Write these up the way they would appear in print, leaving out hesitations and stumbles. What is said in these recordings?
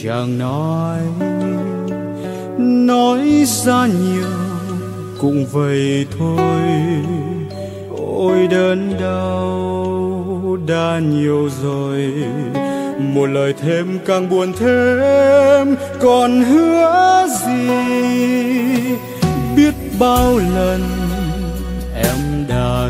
chẳng nói ra nhiều cũng vậy thôi. Ôi đớn đau đã nhiều rồi, một lời thêm càng buồn thêm, còn hứa gì. Biết bao lần em đã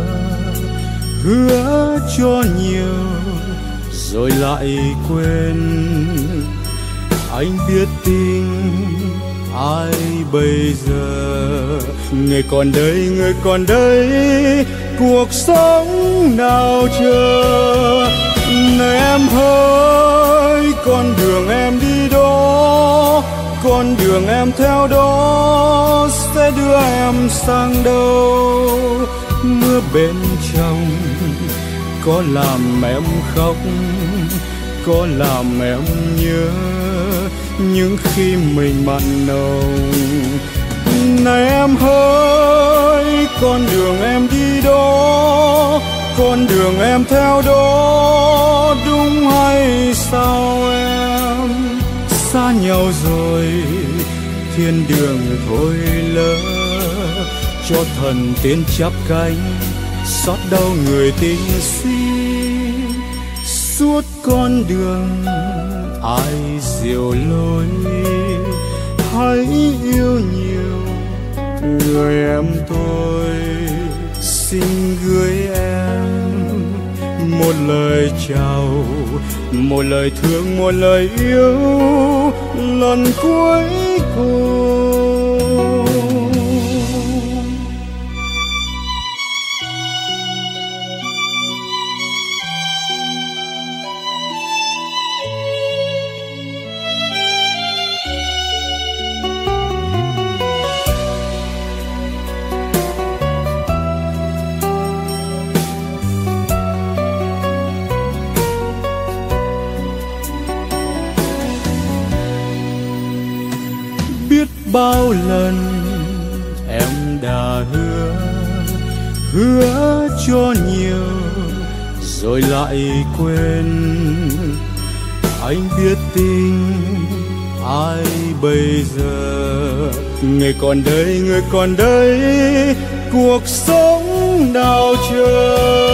hứa cho nhiều rồi lại quên. Anh biết tin ai bây giờ, người còn đây cuộc sống nào chờ. Này em hỡi, con đường em đi đó, con đường em theo đó sẽ đưa em sang đâu. Mưa bên trong có làm em khóc, có làm em nhớ những khi mình mặn nồng. Này em hỡi, con đường em đi đó, con đường em theo đó đúng hay sao em? Xa nhau rồi thiên đường thôi lỡ, cho thần tiên chắp cánh xót đau người tình si. Suốt con đường ai diều lối, hãy yêu nhiều người em tôi. Xin gửi em một lời chào, một lời thương, một lời yêu lần cuối cùng. Bao lần em đã hứa cho nhiều rồi lại quên. Anh biết tin ai bây giờ, người còn đây cuộc sống nào chờ.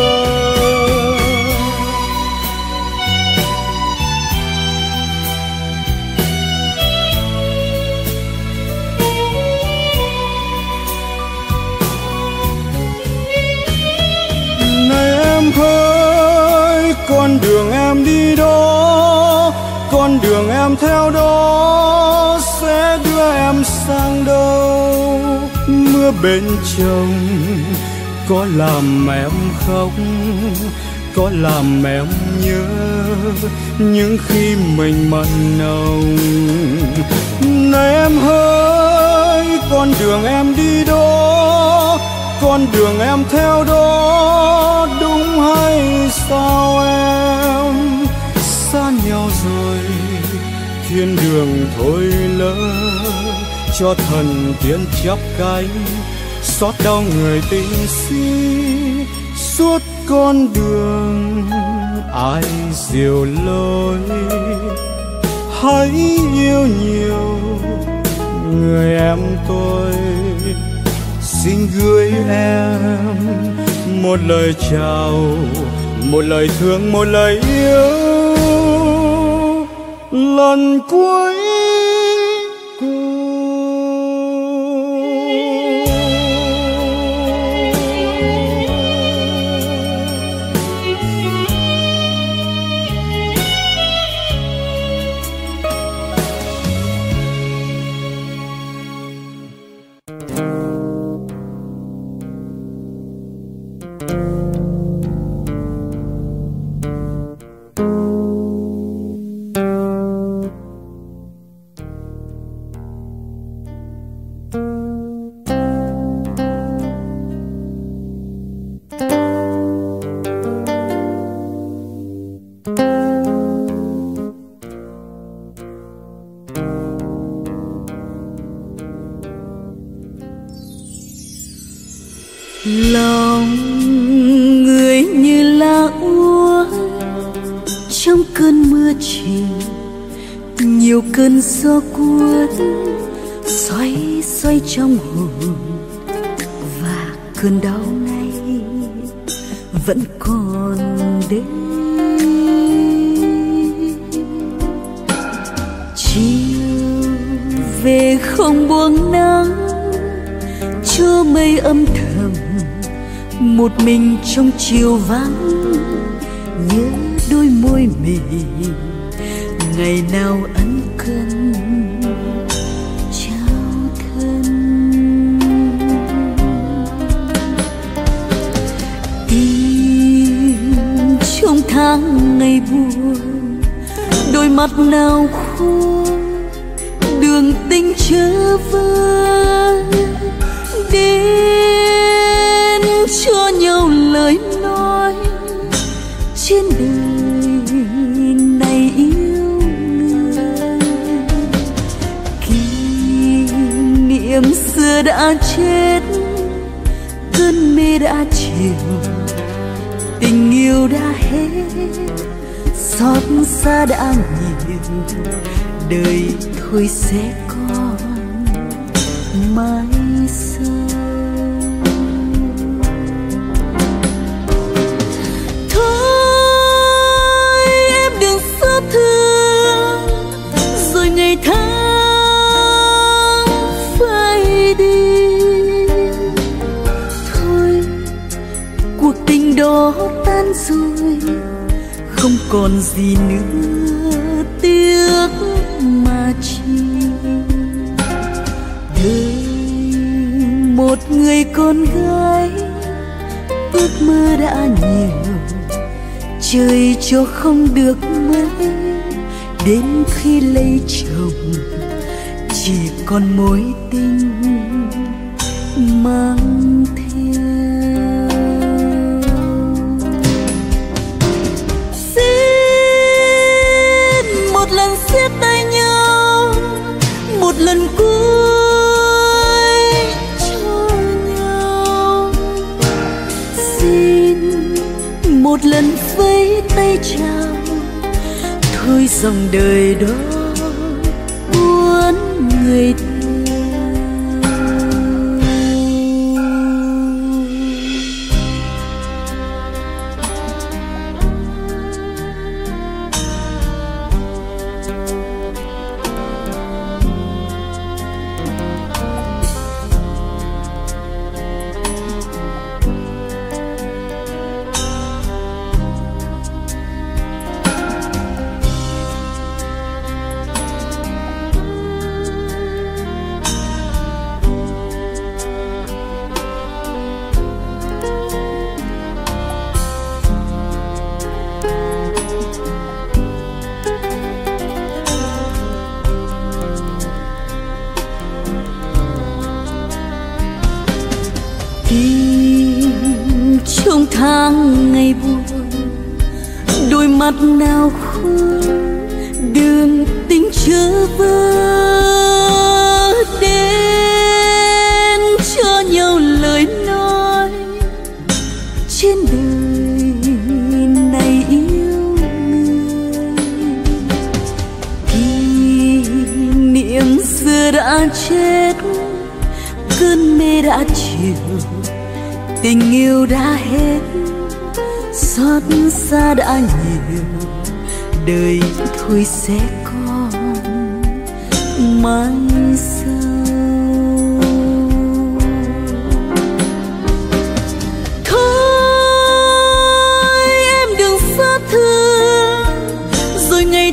Hỡi, con đường em đi đó, con đường em theo đó sẽ đưa em sang đâu. Mưa bên trong có làm em khóc, có làm em nhớ những khi mình mặn nồng. Này em hỡi, con đường em đi đó, con đường em theo đó đúng hay sao em? Xa nhau rồi thiên đường thôi lỡ, cho thần tiên chắp cánh xót đau người tình si. Suốt con đường ai diều lối, hãy yêu nhiều người em tôi. Xin gửi em một lời chào, một lời thương, một lời yêu lần cuối cùng. Lòng người như lá úa trong cơn mưa chiều, nhiều cơn gió cuốn xoay xoay trong hồn, và cơn đau này vẫn còn đây. Chiều về không buông nắng, cho mây âm thầm một mình trong chiều vắng, nhớ đôi môi mềm ngày nào ân cần trao thân. Tìm trong tháng ngày buồn, đôi mắt nào khô đường tình chớ vơi, đến cho nhau lời nói trên đời này yêu người. Kỷ niệm xưa đã chết, cơn mê đã chiều, tình yêu đã hết, xót xa đã nhiều, đời thôi sẽ còn mai sau. Thôi em đừng xót thương, rồi ngày tháng phai đi. Thôi cuộc tình đó tan rồi, không còn gì nữa tiếc mà chi. Đời một người con gái, ước mơ đã nhiều, trời cho không được mấy, đến khi lấy chồng chỉ còn mối tình mang theo. Xin một lần siết tay nhau, một lần cuối cho nhau. Xin một lần vẫy tay chào, thôi dòng đời đó buồn người theo. Trong tháng ngày buồn, đôi mắt nào khô đường tình chớ vỡ, đến cho nhau lời nói trên đời này yêu người. Kỷ niệm xưa đã chết, cơn mê đã chiều, tình yêu đã hết, xót xa đã nhiều, đời thôi sẽ còn mai sau. Thôi em đừng xót thương, rồi ngày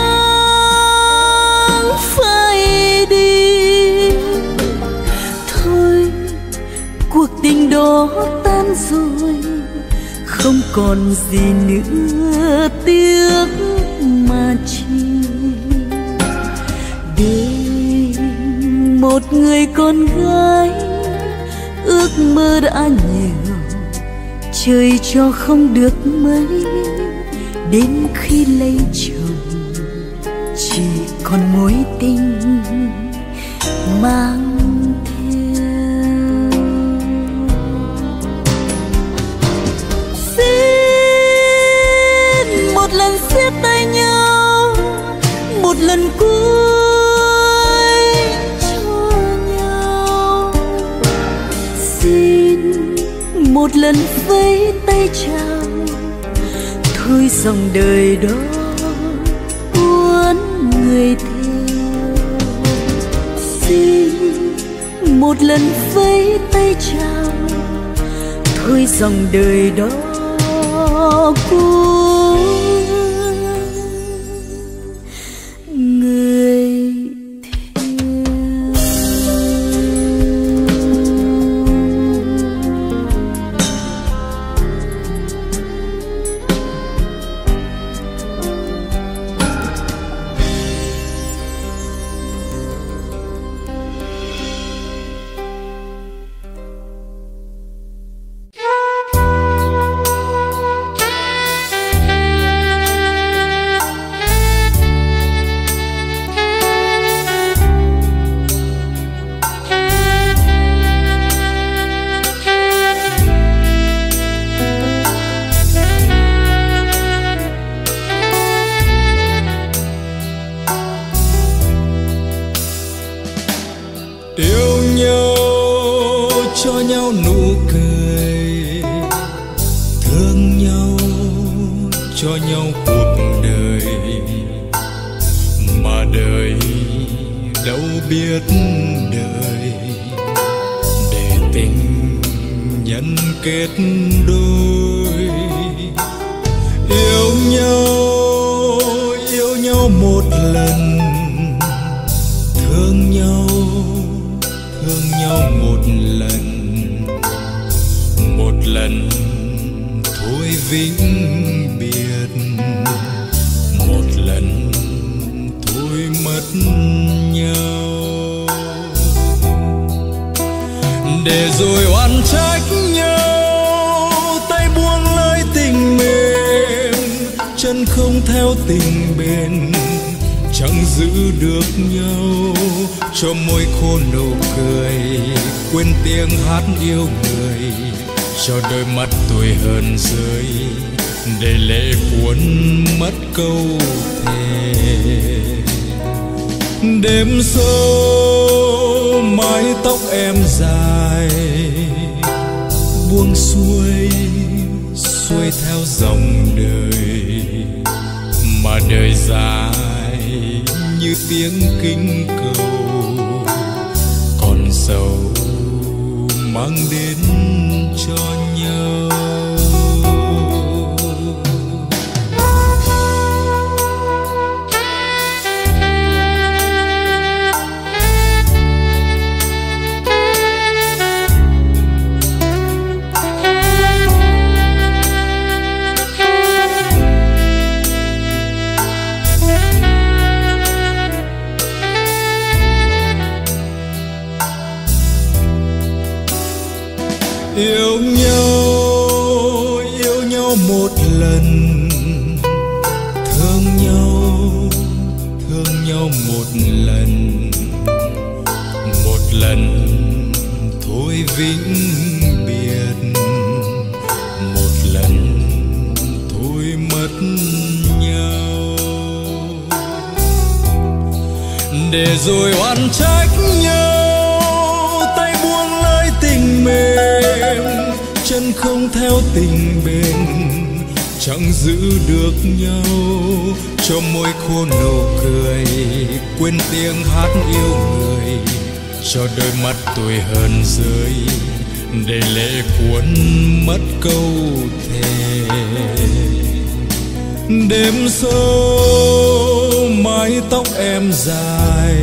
tháng phai đi. Thôi cuộc tình đó tan rồi, không còn gì nữa tiếc mà chi. Đời một người con gái, ước mơ đã nhiều, trời cho không được mấy, đến khi lấy chồng chỉ còn mối tình mang siết tay nhau, một lần cuối một lần vẫy tay chào, thôi dòng đời đó cuốn người theo. Xin một lần vẫy tay chào, thôi dòng đời đó cuốn người yêu nhau cho nhau nụ cười, thương nhau cho nhau cuộc đời, mà đời đâu biết đời để tình nhân kết đôi. Yêu nhau một lần, thương nhau một lần thôi vĩnh biệt, một lần thôi mất nhau, để rồi oán trách nhau, tay buông lơi tình mềm, chân không theo tình bền, chẳng giữ được nhau, cho môi khô nụ cười, quên tiếng hát yêu người, cho đôi mắt tuổi hơn rơi, để lệ cuốn mất câu thề. Đêm sâu mái tóc em dài, buông xuôi theo dòng đời, mà đời dài như tiếng kinh cầu, còn sầu mang đến cho nhau. Yêu nhau một lần, thương nhau một lần thôi vĩnh biệt, một lần thôi mất nhau, để rồi oán trách nhau, tay buông lơi tình mềm, chân không theo tình bền, chẳng giữ được nhau, cho môi khô nụ cười, quên tiếng hát yêu người, cho đôi mắt tuổi hơn rơi, để lệ cuốn mất câu thề. Đêm sâu mái tóc em dài,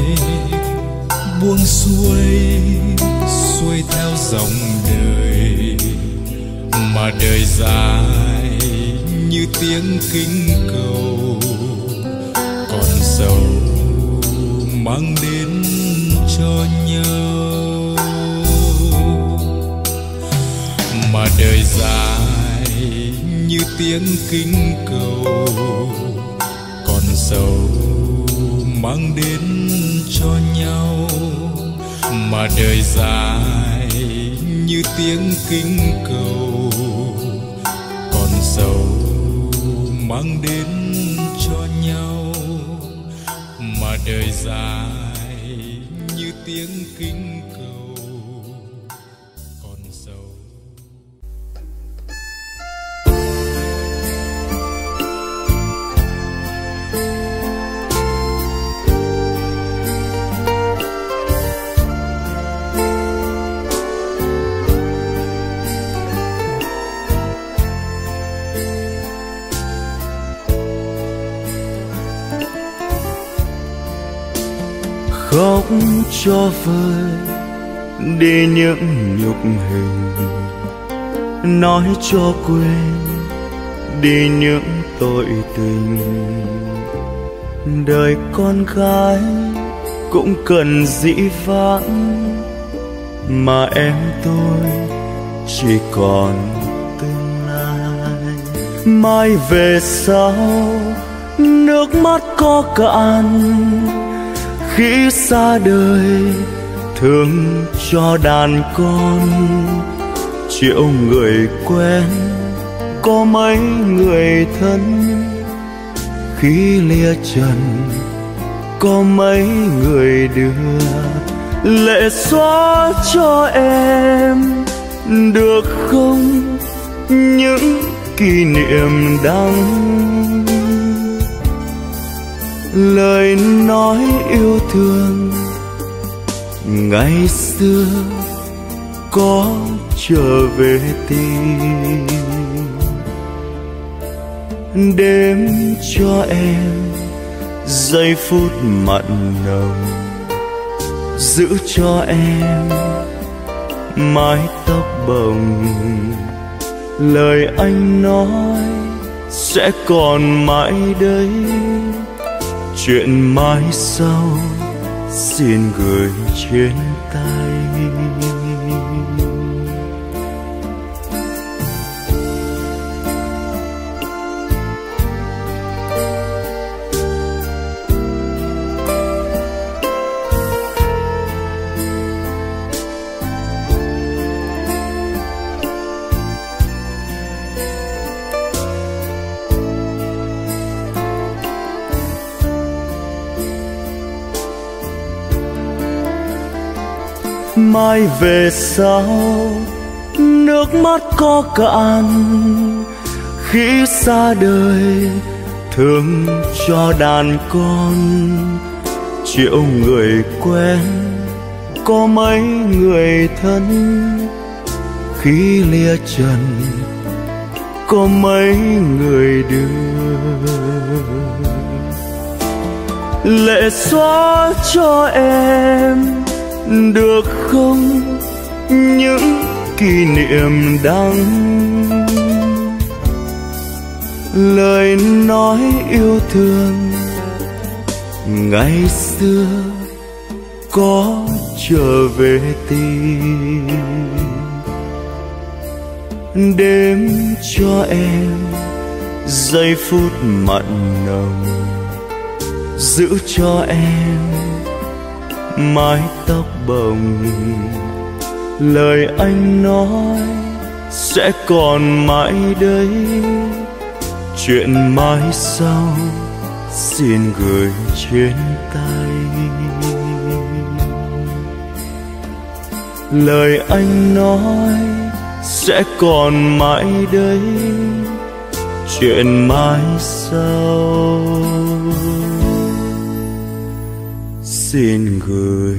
buông xuôi theo dòng đời, mà đời dài như tiếng kinh cầu, còn sầu mang đến cho nhau, mà đời dài như tiếng kinh cầu, còn sầu mang đến cho nhau, mà đời dài như tiếng kinh cầu, còn sầu mang đến cho nhau, mà đời dài như tiếng kinh cầu, còn sầu. khóc cho vơi đi những nhục hình, nói cho quên đi những tội tình. Đời con gái cũng cần dĩ vãng, mà em tôi chỉ còn tương lai. Mai về sau nước mắt có cạn, khi xa đời thương cho đàn con. Triệu người quen có mấy người thân, khi lìa trần có mấy người đưa. Lệ xóa cho em được không những kỷ niệm đắng, lời nói yêu thương ngày xưa có trở về tim. Đêm cho em giây phút mặn nồng, giữ cho em mái tóc bồng. Lời anh nói sẽ còn mãi đây, chuyện mai sau xin gửi trên tay. Mai về sau nước mắt có cạn, khi xa đời thương cho đàn con. Triệu người quen có mấy người thân, khi lìa trần có mấy người đưa. Lệ xóa cho em được không những kỷ niệm đắng, lời nói yêu thương ngày xưa có trở về tim. Đêm cho em giây phút mặn nồng, giữ cho em mái tóc bồng. Lời anh nói sẽ còn mãi đây, chuyện mai sau xin gửi trên tay. Lời anh nói sẽ còn mãi đây, chuyện mai sau xin gửi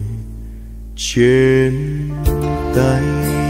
trên tay.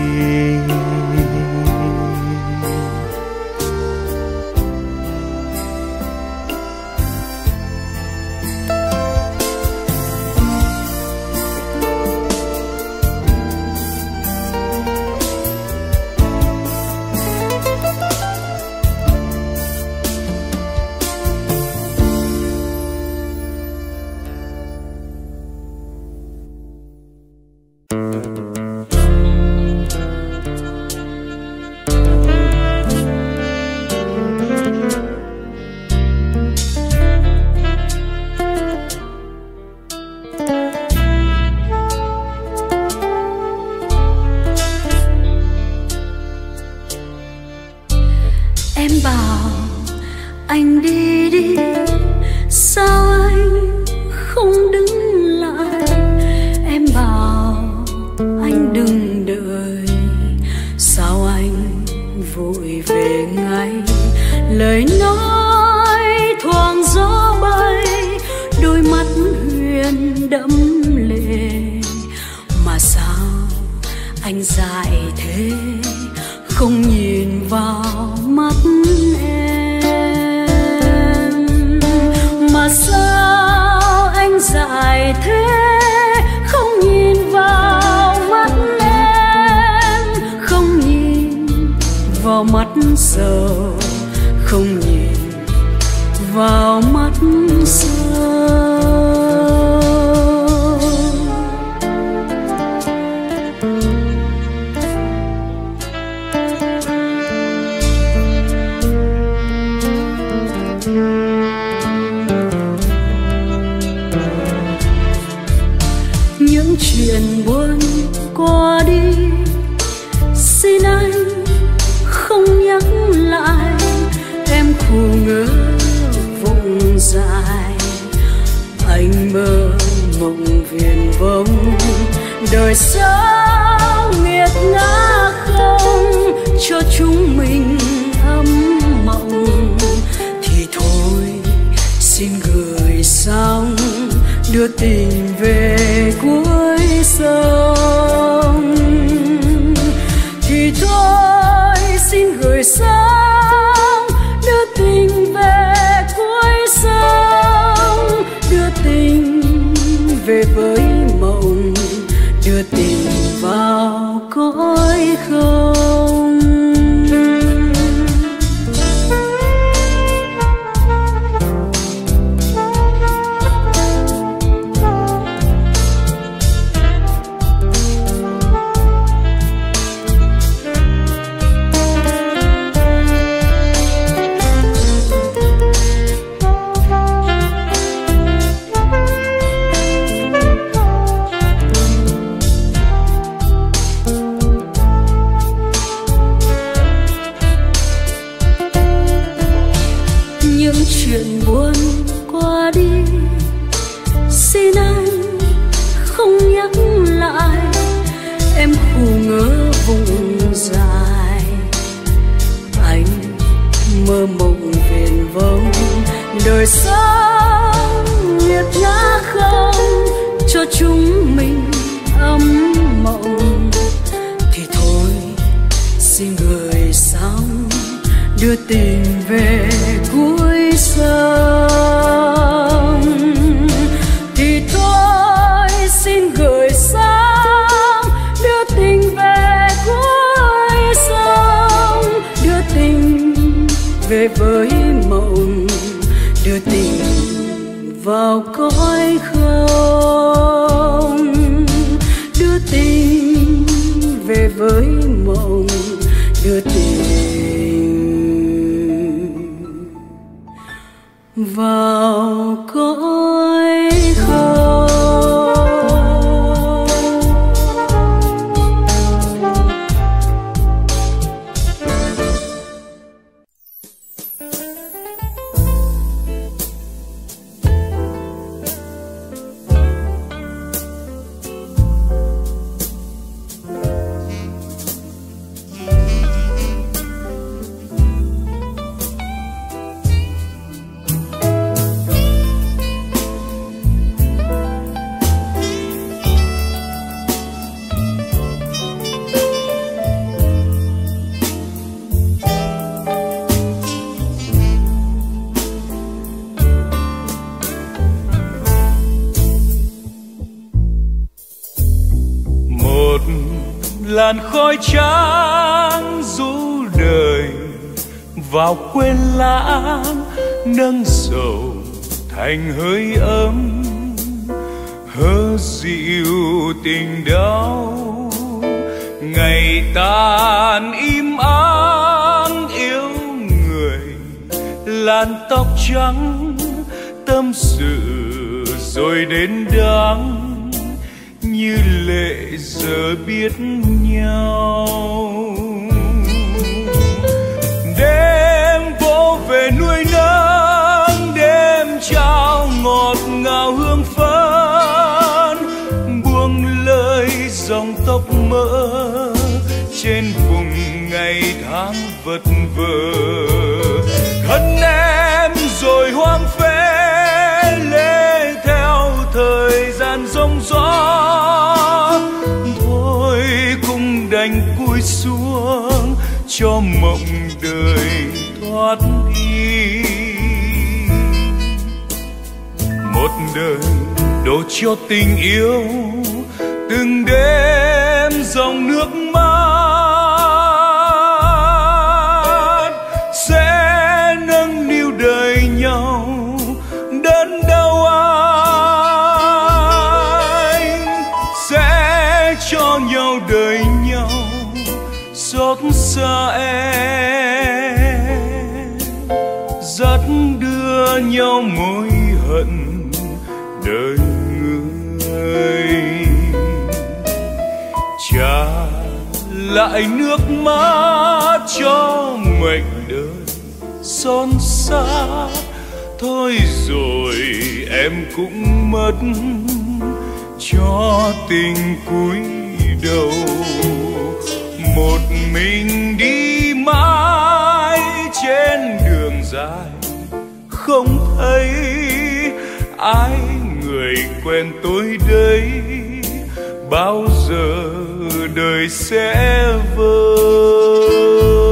Anh dại thế không nhìn vào mắt em, mà sao anh dại thế sầu, không nhìn vào mắt sâu. Những chuyện buồn qua đi, xin anh không nhắc lại. Em khù ngỡ vùng dài, anh mơ mộng viển vông. Đời sao nghiệt ngã không cho chúng mình ấm mộng, thì thôi xin gửi xong đưa tình về cuối sông. Thì thôi xin gửi xong đưa tình về cuối sông, đưa tình về với mộng, đưa tình vào cõi không. Chuyện buồn qua đi, xin anh không nhắc lại. Em khù ngỡ vùng dài, anh mơ mộng viển vông. Đời sống nghiệt ngã không cho chúng mình ấm mộng, thì thôi xin gửi xong đưa tình về cuối sông. Thì thôi xin gửi xong đưa tình về cuối sông, đưa tình về với mộng, đưa tình vào cõi không, đưa tình về với mộng, đưa tình vào cõi không. Làn khói trắng rũ đời vào quên lãng, nâng dầu thành hơi ấm, hơ dịu tình đau. Ngày tàn im ắng yêu người, làn tóc trắng tâm sự rồi đến đắng, như lệ giờ biết nhau. Đêm vô về nuôi nắng, đêm trao ngọt ngào hương phấn, buông lời dòng tóc mỡ trên vùng ngày tháng vật vờ. Thân em rồi hoang phế lê theo thời gian giông gió, thôi cũng đành cúi xuống cho mộng đời thoát đi. Một đời đổ cho tình yêu, từng đêm dòng nước mắt cho nhau đời nhau xót xa em, dắt đưa nhau mối hận đời người, trả lại nước mắt cho mệnh đời son xa. Thôi rồi em cũng mất cho tình cúi đầu, một mình đi mãi trên đường dài, không thấy ai người quen tôi đây, bao giờ đời sẽ vơi.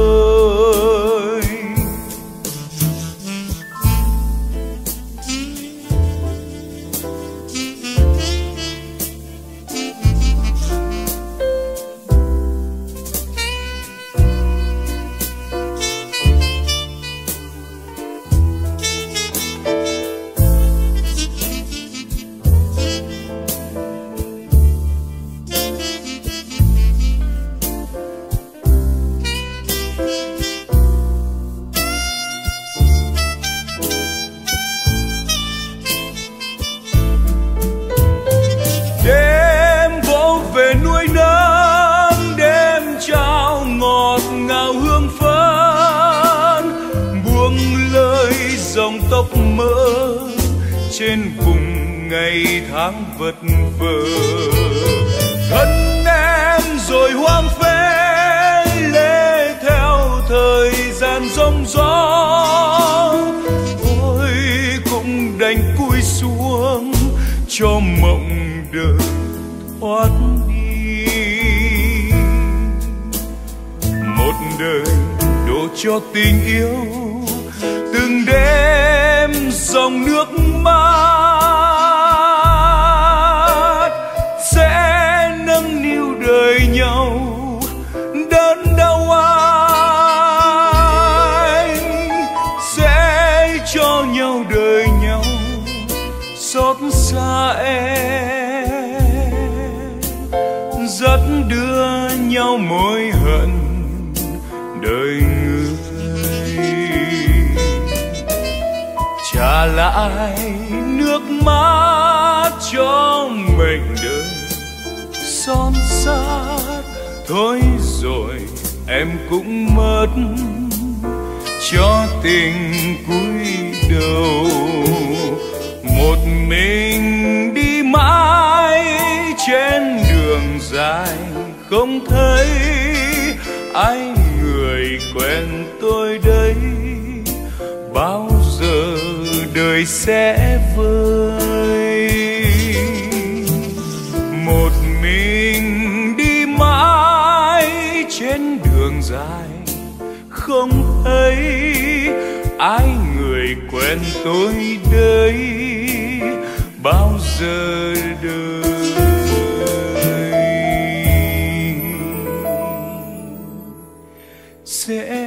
Trên vùng ngày tháng vật vờ, thân em rồi hoang phế lê theo thời gian giông gió. Ôi cũng đành cúi xuống cho mộng đời thoát đi, một đời đổ cho tình yêu từng đêm dòng nước mắt sẽ nâng niu đời nhau đớn đau. Anh sẽ cho nhau đời nhau xót xa em, dắt đưa nhau mối hận đời người, trả lại nước mắt cho mệnh đời son sát. Thôi rồi em cũng mất cho tình cúi đầu, một mình đi mãi trên đường dài, không thấy ai người quen tôi đây, bao giờ đời sẽ vơi. Một mình đi mãi trên đường dài, không thấy ai người quen tôi đây, bao giờ đời sẽ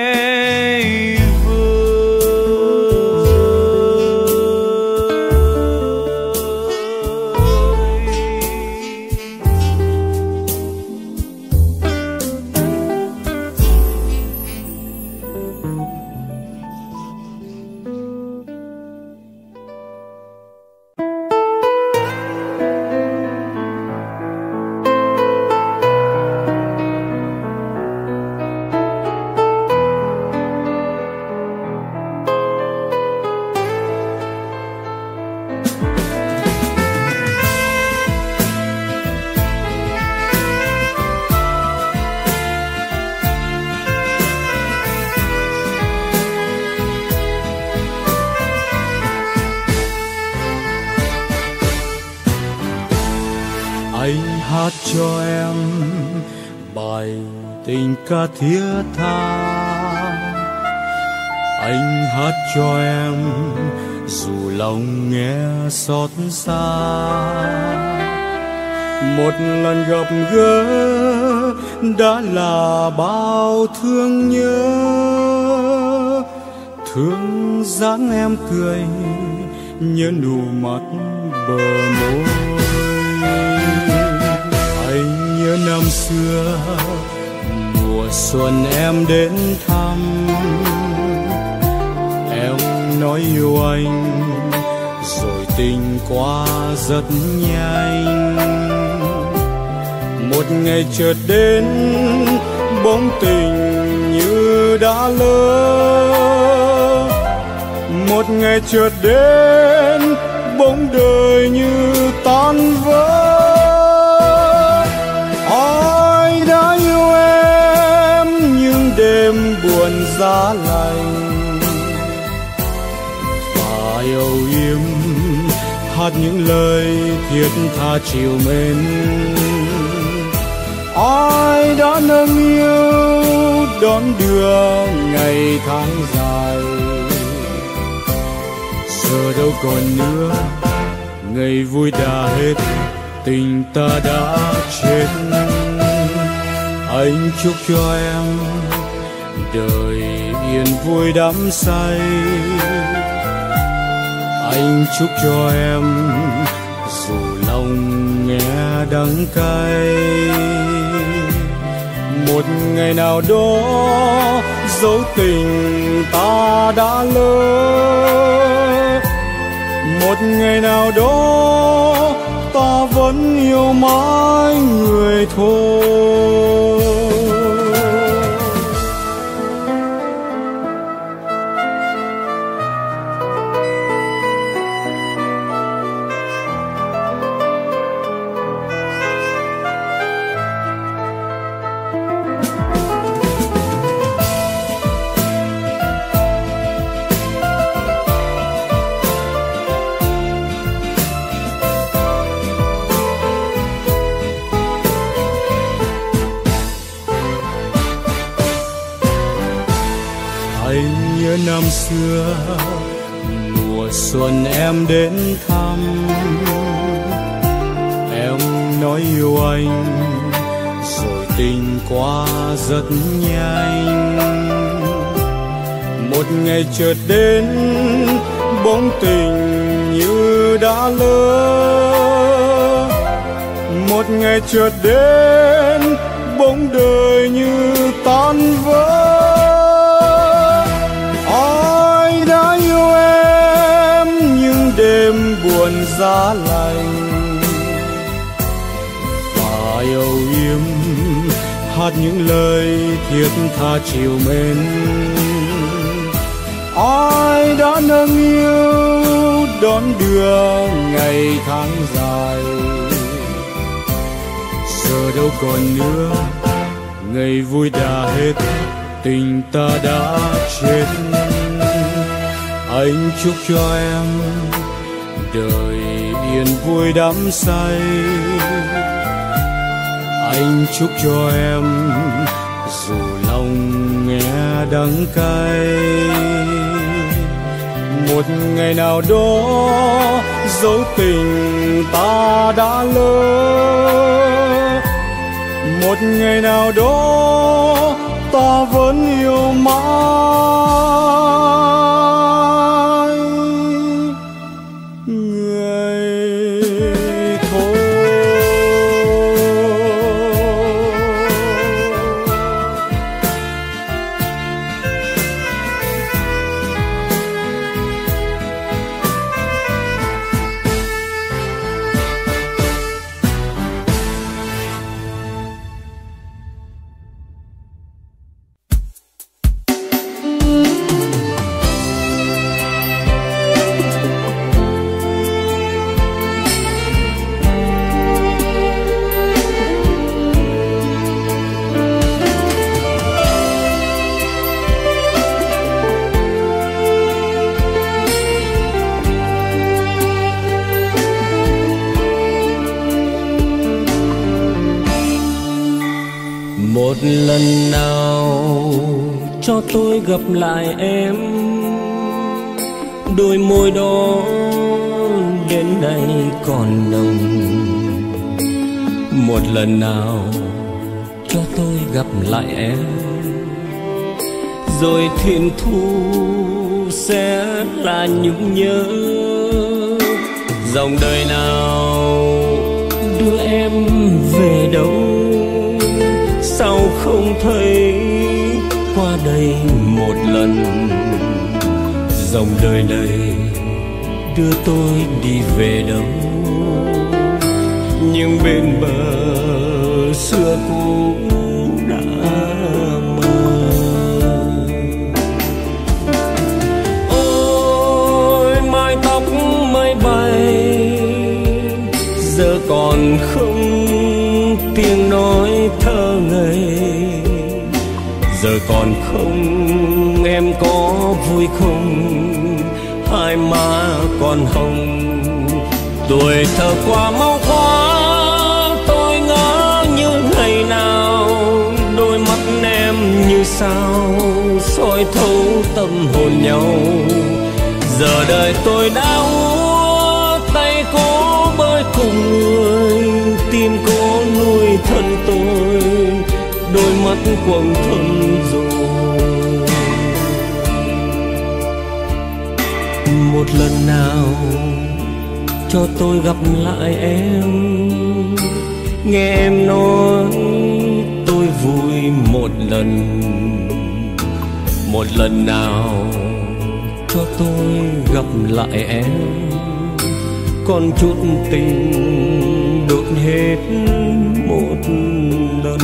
cho em bài tình ca thiết tha. Anh hát cho em dù lòng nghe xót xa. Một lần gặp gỡ đã là bao thương nhớ, thương dáng em cười nhớ nụ mắt bờ môi. Anh xưa, mùa xuân em đến thăm, em nói yêu anh rồi tình qua rất nhanh. Một ngày chợt đến bóng tình như đã lỡ, một ngày chợt đến bóng đời như tan vỡ. Ai đã yêu em nhưng đêm buồn giá lạnh, và âu yếm hát những lời thiết tha chiều mến. Ai đã nâng niu đón đưa ngày tháng dài, giờ đâu còn nữa ngày vui đã hết, tình ta đã chết. Anh chúc cho em đời yên vui đắm say, anh chúc cho em dù lòng nghe đắng cay. Một ngày nào đó dấu tình ta đã lỡ, một ngày nào đó ta vẫn yêu mãi người thôi. Năm xưa mùa xuân em đến thăm, em nói yêu anh rồi tình qua rất nhanh. Một ngày chợt đến bóng tình như đã lỡ, một ngày chợt đến bóng đời như tan vỡ. Ai đã yêu em nhưng đêm buồn giá lạnh, và âu yếm hát những lời thiết tha chiều mến. Ai đã nâng niu đón đưa ngày tháng dài, giờ đâu còn nữa ngày vui đã hết, tình ta đã chết. Anh chúc cho em đời yên vui đắm say, anh chúc cho em dù lòng nghe đắng cay. Một ngày nào đó dấu tình ta đã lỡ, một ngày nào đó ta vẫn yêu mãi người thôi. Một lần nào cho tôi gặp lại em, đôi môi đó đến nay còn nồng. Một lần nào cho tôi gặp lại em, rồi thiên thu sẽ là nhung nhớ. Dòng đời nào đưa em về đâu, không thấy qua đây một lần. Dòng đời này đưa tôi đi về đâu, nhưng bên bờ xưa cũ đã mơ. Ôi mái tóc mây bay, giờ còn không tiếng nói thơ ngây. Giờ còn không em có vui không, hai má còn hồng. Tuổi thơ qua mau quá, tôi ngỡ như ngày nào. Đôi mắt em như sao soi thấu tâm hồn nhau. Giờ đời tôi đã úa, tay cố bơi cùng người, tim cố nuôi thân tôi. Đôi mắt quầng thâm rồi. Một lần nào cho tôi gặp lại em, nghe em nói tôi vui một lần. Một lần nào cho tôi gặp lại em, còn chút tình đốt hết một lần.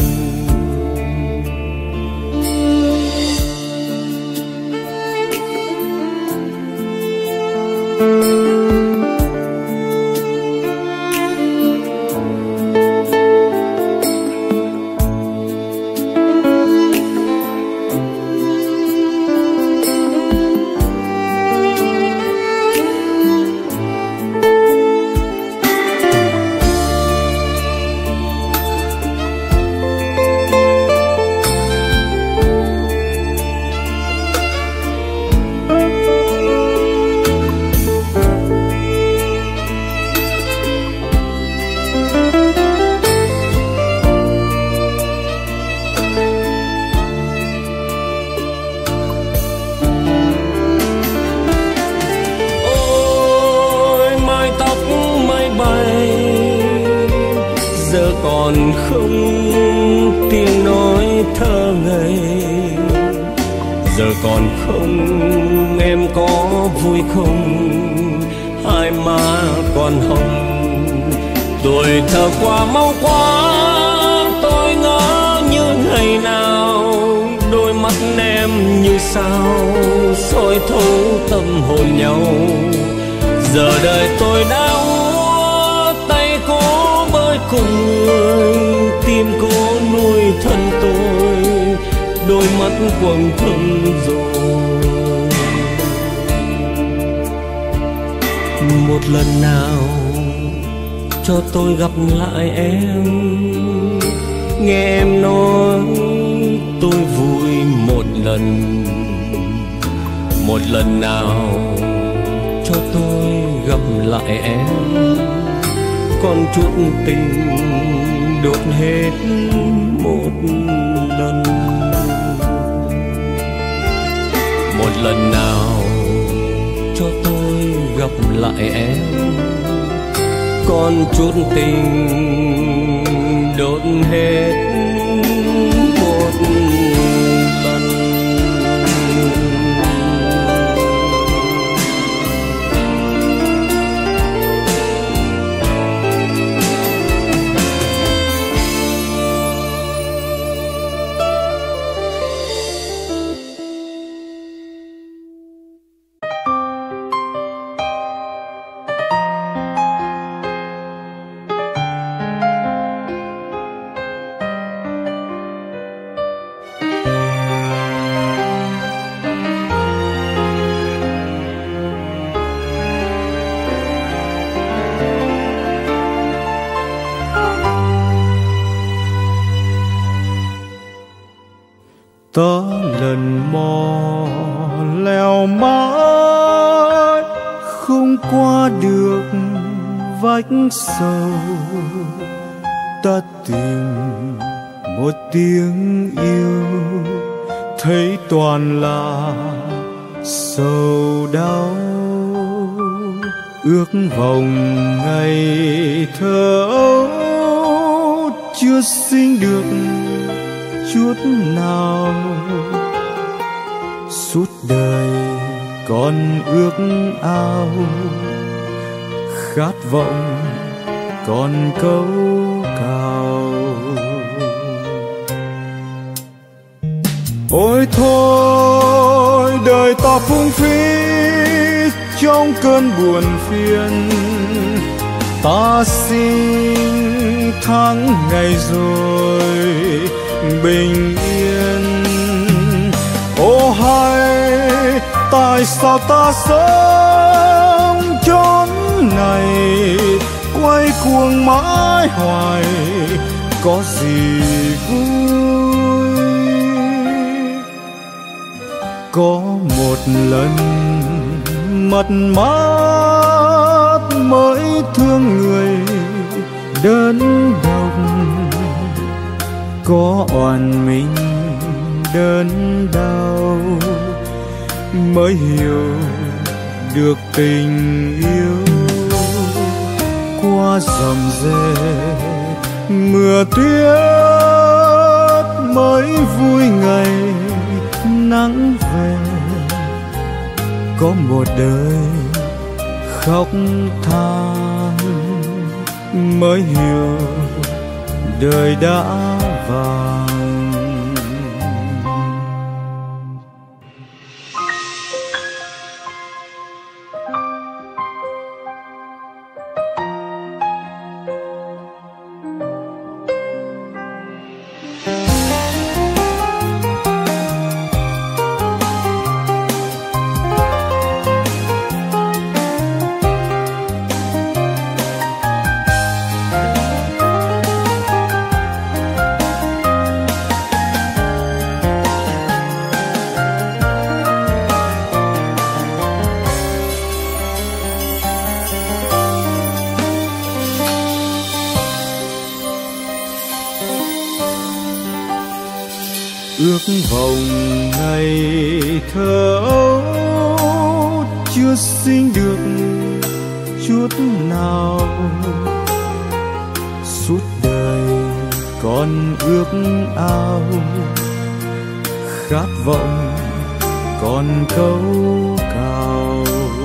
Còn không tiếng nói thơ ngây. Giờ còn không em có vui không, hai má còn hồng. Tuổi thơ qua mau quá, tôi ngỡ như ngày nào. Đôi mắt em như sao soi thấu tâm hồn nhau. Giờ đời tôi đã úa, tay cố bơi cùng người, tim cố nuôi thân tôi. Đôi mắt quầng thâm rồi. Một lần nào cho tôi gặp lại em, nghe em nói tôi vui một lần. Một lần nào cho tôi gặp lại em, còn chút tình đốt hết một lần. Một lần nào cho tôi gặp lại em, còn chút tình đốt hết một lần. Ta lần mò leo mãi không qua được vách sầu. Ta tìm một tiếng yêu, thấy toàn là sầu đau. Ước vòng ngày thơ ấu chưa sinh được chút nào. Suốt đời con ước ao, khát vọng còn câu cào. Ôi thôi đời ta phung phí trong cơn buồn phiền. Ta xin tháng ngày rồi bình yên. Ô hay tại sao ta sống chốn này, quay cuồng mãi hoài có gì vui. Có một lần mất mát mới thương người đơn độc, có oàn mình đơn đau mới hiểu được tình yêu. Qua dầm dề mưa tuyết mới vui ngày nắng về. Có một đời khóc than mới hiểu đời đã vàng. Ước vọng ngày thơ ấu chưa sinh được chút nào. Suốt đời con ước ao, khát vọng còn câu cào.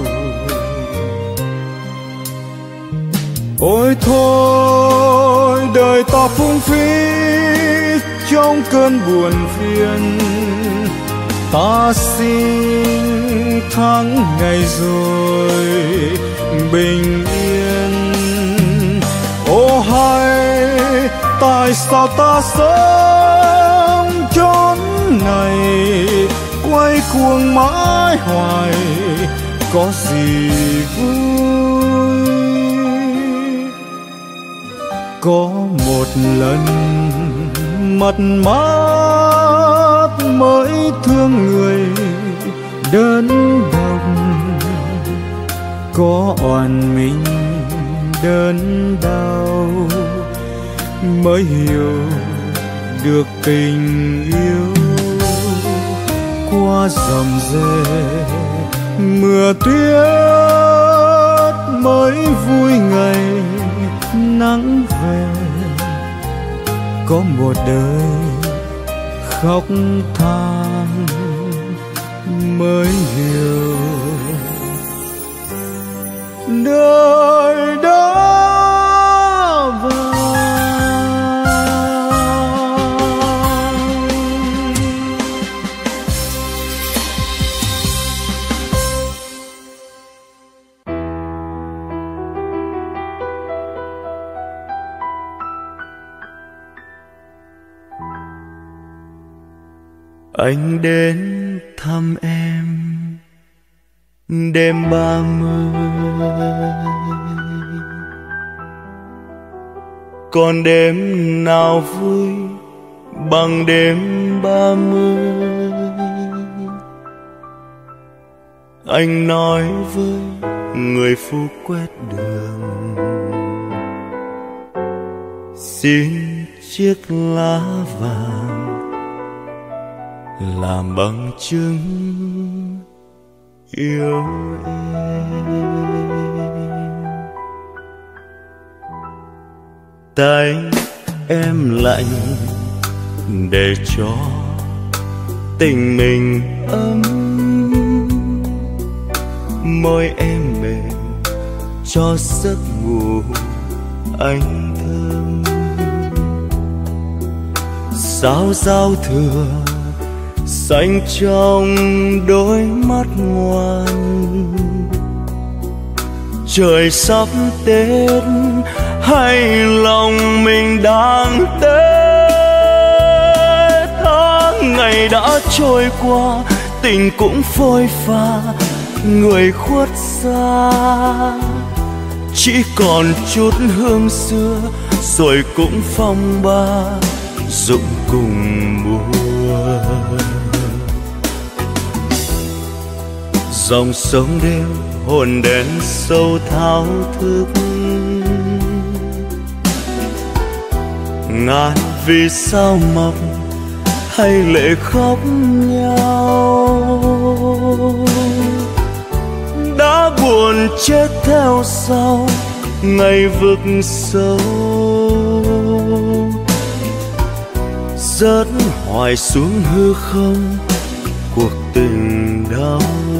Ôi thôi đời ta phung phí trong cơn buồn phiền. Ta xin tháng ngày rồi bình yên. Ô hay tại sao ta sống chốn này, quay cuồng mãi hoài có gì vui. Có một lần mất mát mới thương người đơn độc, có oàn mình đơn đau mới hiểu được tình yêu. Qua dầm dề mưa tuyết mới vui ngày nắng về. Có một đời khóc than mới hiểu đời đã vàng. Anh đến thăm em đêm 30, còn đêm nào vui bằng đêm 30. Anh nói với người phu quét đường, xin chiếc lá vàng làm bằng chứng yêu em. Tay em lạnh để cho tình mình ấm. Môi em mềm cho giấc ngủ anh thơm. Sao giao thừa xanh trong đôi mắt ngoan. Trời sắp Tết hay lòng mình đang Tết. Tháng ngày đã trôi qua, tình cũng phôi pha, người khuất xa. Chỉ còn chút hương xưa rồi cũng phong ba, rụng cùng mùa. Dòng sông đêm hồn đen sâu thao thức, ngàn vì sao mọc hay lệ khóc nhau. Đã buồn chết theo sau ngày vực sâu, rớt hoài xuống hư không cuộc tình đau.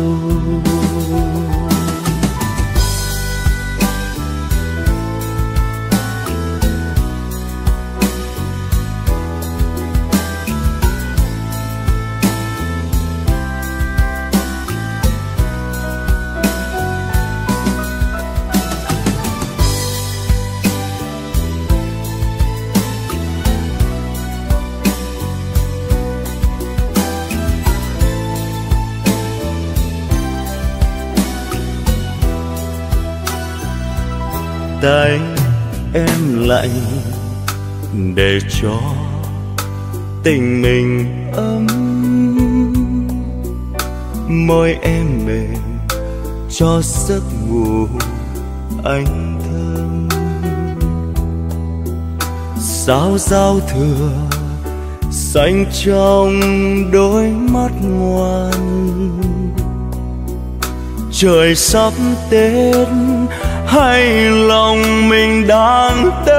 Tay em lạnh để cho tình mình ấm. Môi em mềm cho giấc ngủ anh thơm. Sao giao thừa xanh trong đôi mắt ngoan. Trời sắp Tết hay lòng mình đang Tết.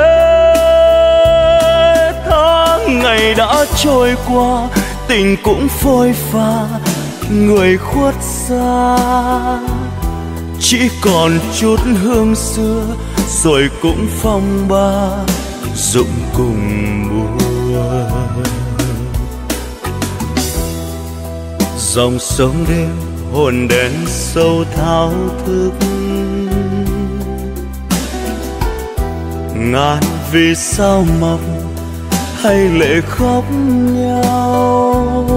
Tháng ngày đã trôi qua, tình cũng phôi pha, người khuất xa. Chỉ còn chút hương xưa rồi cũng phong ba, rụng cùng mùa. Dòng sông đêm hồn đen sâu thao thức, ngàn vì sao mọc hay lệ khóc nhau.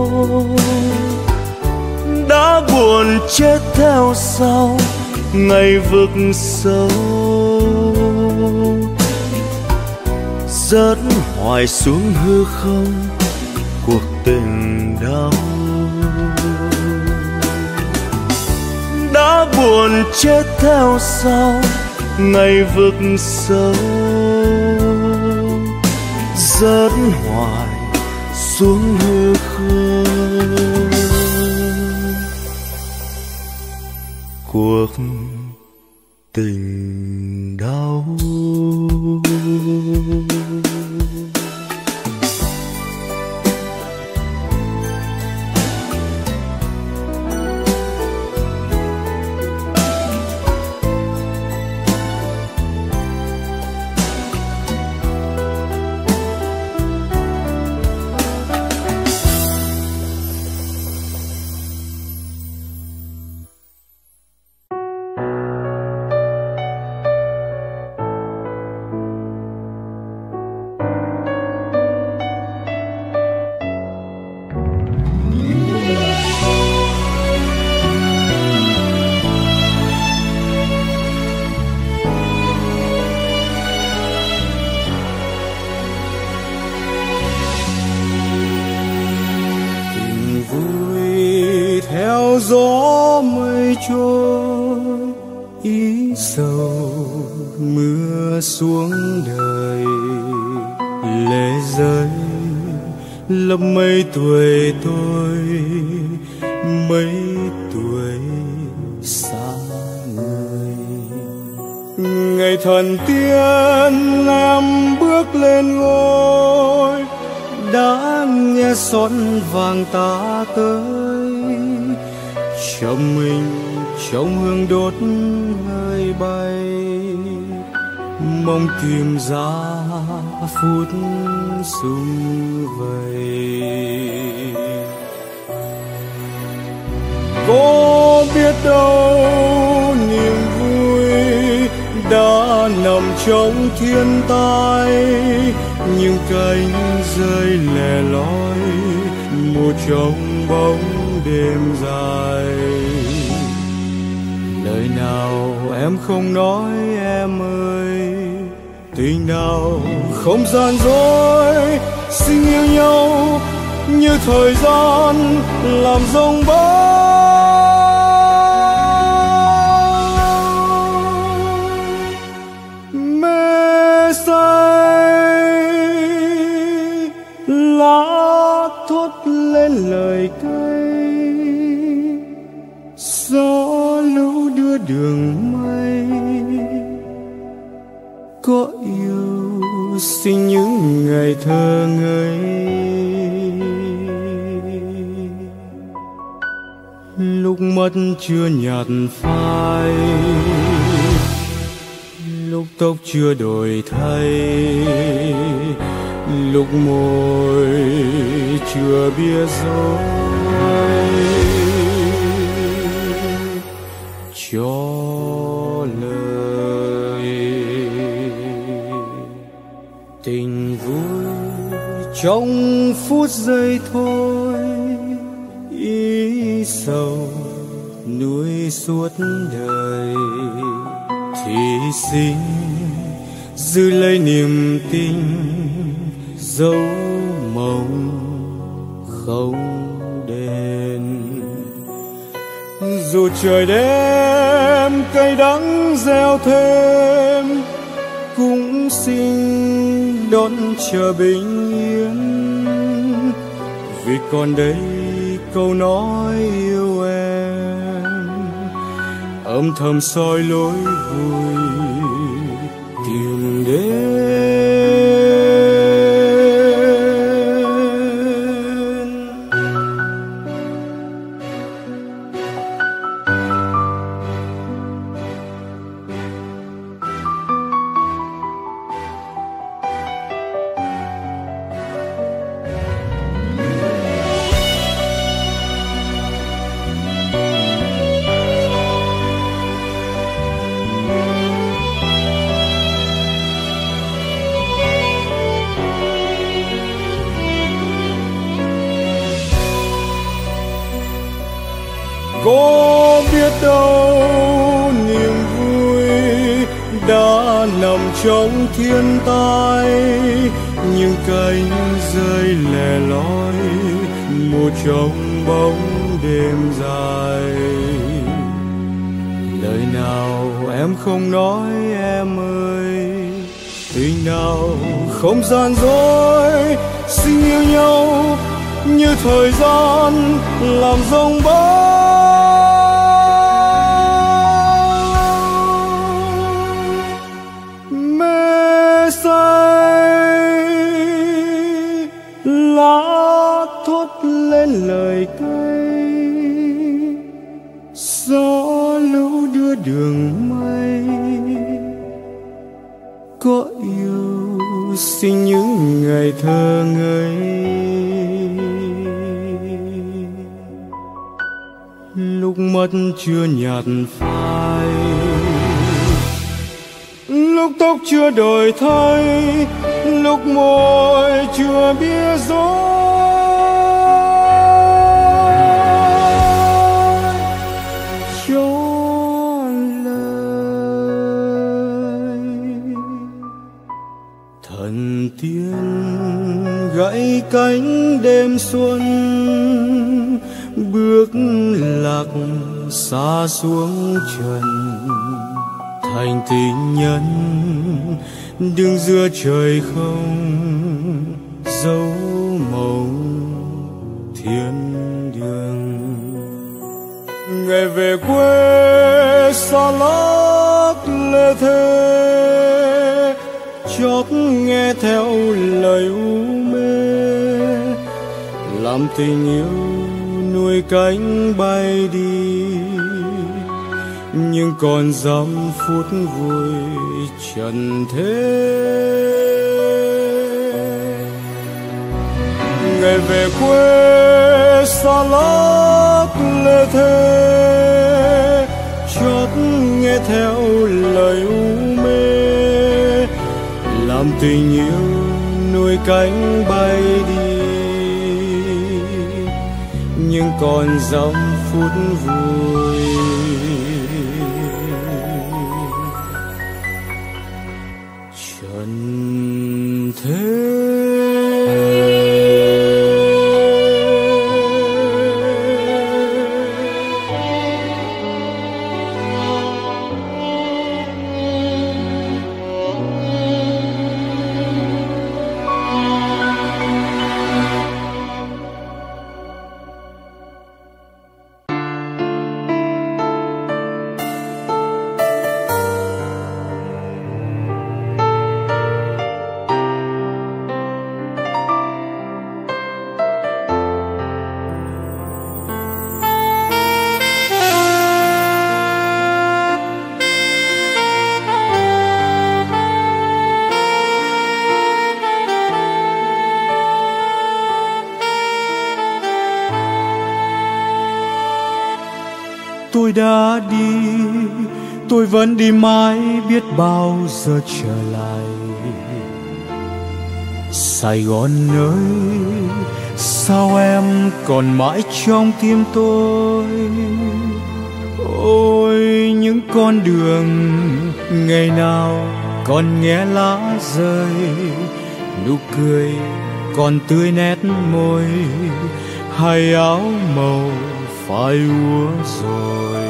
Đã buồn chết theo sau ngày vực sâu, rớt hoài xuống hư không cuộc tình đau. Đã buồn chết theo sau ngày vực sâu, rớt hoài xuống hư không cuộc tình đau. Gió mây trôi ý sầu mưa xuống đời, lệ rơi lấp mấy tuổi tôi, mấy tuổi xa người. Ngày thần tiên em bước lên ngôi, đã xuân vàng ta tới, chồng mình trong hương đốt hơi bay, mong tìm ra phút sum vầy. Có biết đâu niềm vui đã nằm trong thiên tai, những cánh rơi lẻ loi một trong bóng đêm dài. Lời nào em không nói em ơi, tình nào không gian dối, xin yêu nhau như thời gian làm dòng bão. Mê say lá thốt lên lời cay, gió lũ đưa đường mây. Có yêu xin những ngày thơ ngây, lúc mắt chưa nhạt phai, lúc tóc chưa đổi thay, lúc môi chưa bia dối cho lời. Tình vui trong phút giây thôi, ý sầu nuối suốt đời. Thì xin giữ lấy niềm tin, dấu mộng không đền. Dù trời đêm cay đắng gieo thêm, cũng xin đón chờ bình yên. Vì còn đây câu nói yêu em, âm thầm soi lối vui tìm đến. Có biết đâu niềm vui đã nằm trong thiên tai, những cánh rơi lẻ loi một trong bóng đêm dài. Lời nào em không nói em ơi, tình nào không gian dối, xin yêu nhau như thời gian làm dòng bão. Mê say lá thốt lên lời cay, gió lũ đưa đường mây. Có yêu xin những ngày thơ ngây, lúc mắt chưa nhạt phai, lúc tóc chưa đổi thay, lúc môi chưa bia dối cho lời. Thần tiên gãy cánh đêm xuân, bước lạc xa xuống trần. Thành tình nhân đứng giữa trời không, dấu mộng thiên đường. Ngày về quê xa lắc lê thê, chót nghe theo lời u mê. làm tình yêu nuôi cánh bay đi, nhưng còn dăm phút vui trần thế. Ngày về quê xa lắc lê thế, chót nghe theo lời u mê, làm tình yêu nuôi cánh bay đi, nhưng còn dăm phút vui trần thế. Tôi đã đi, tôi vẫn đi mãi, biết bao giờ trở lại. Sài Gòn ơi, sao em còn mãi trong tim tôi? Ôi những con đường ngày nào còn nghe lá rơi, nụ cười còn tươi nét môi, hay áo màu phai úa rồi.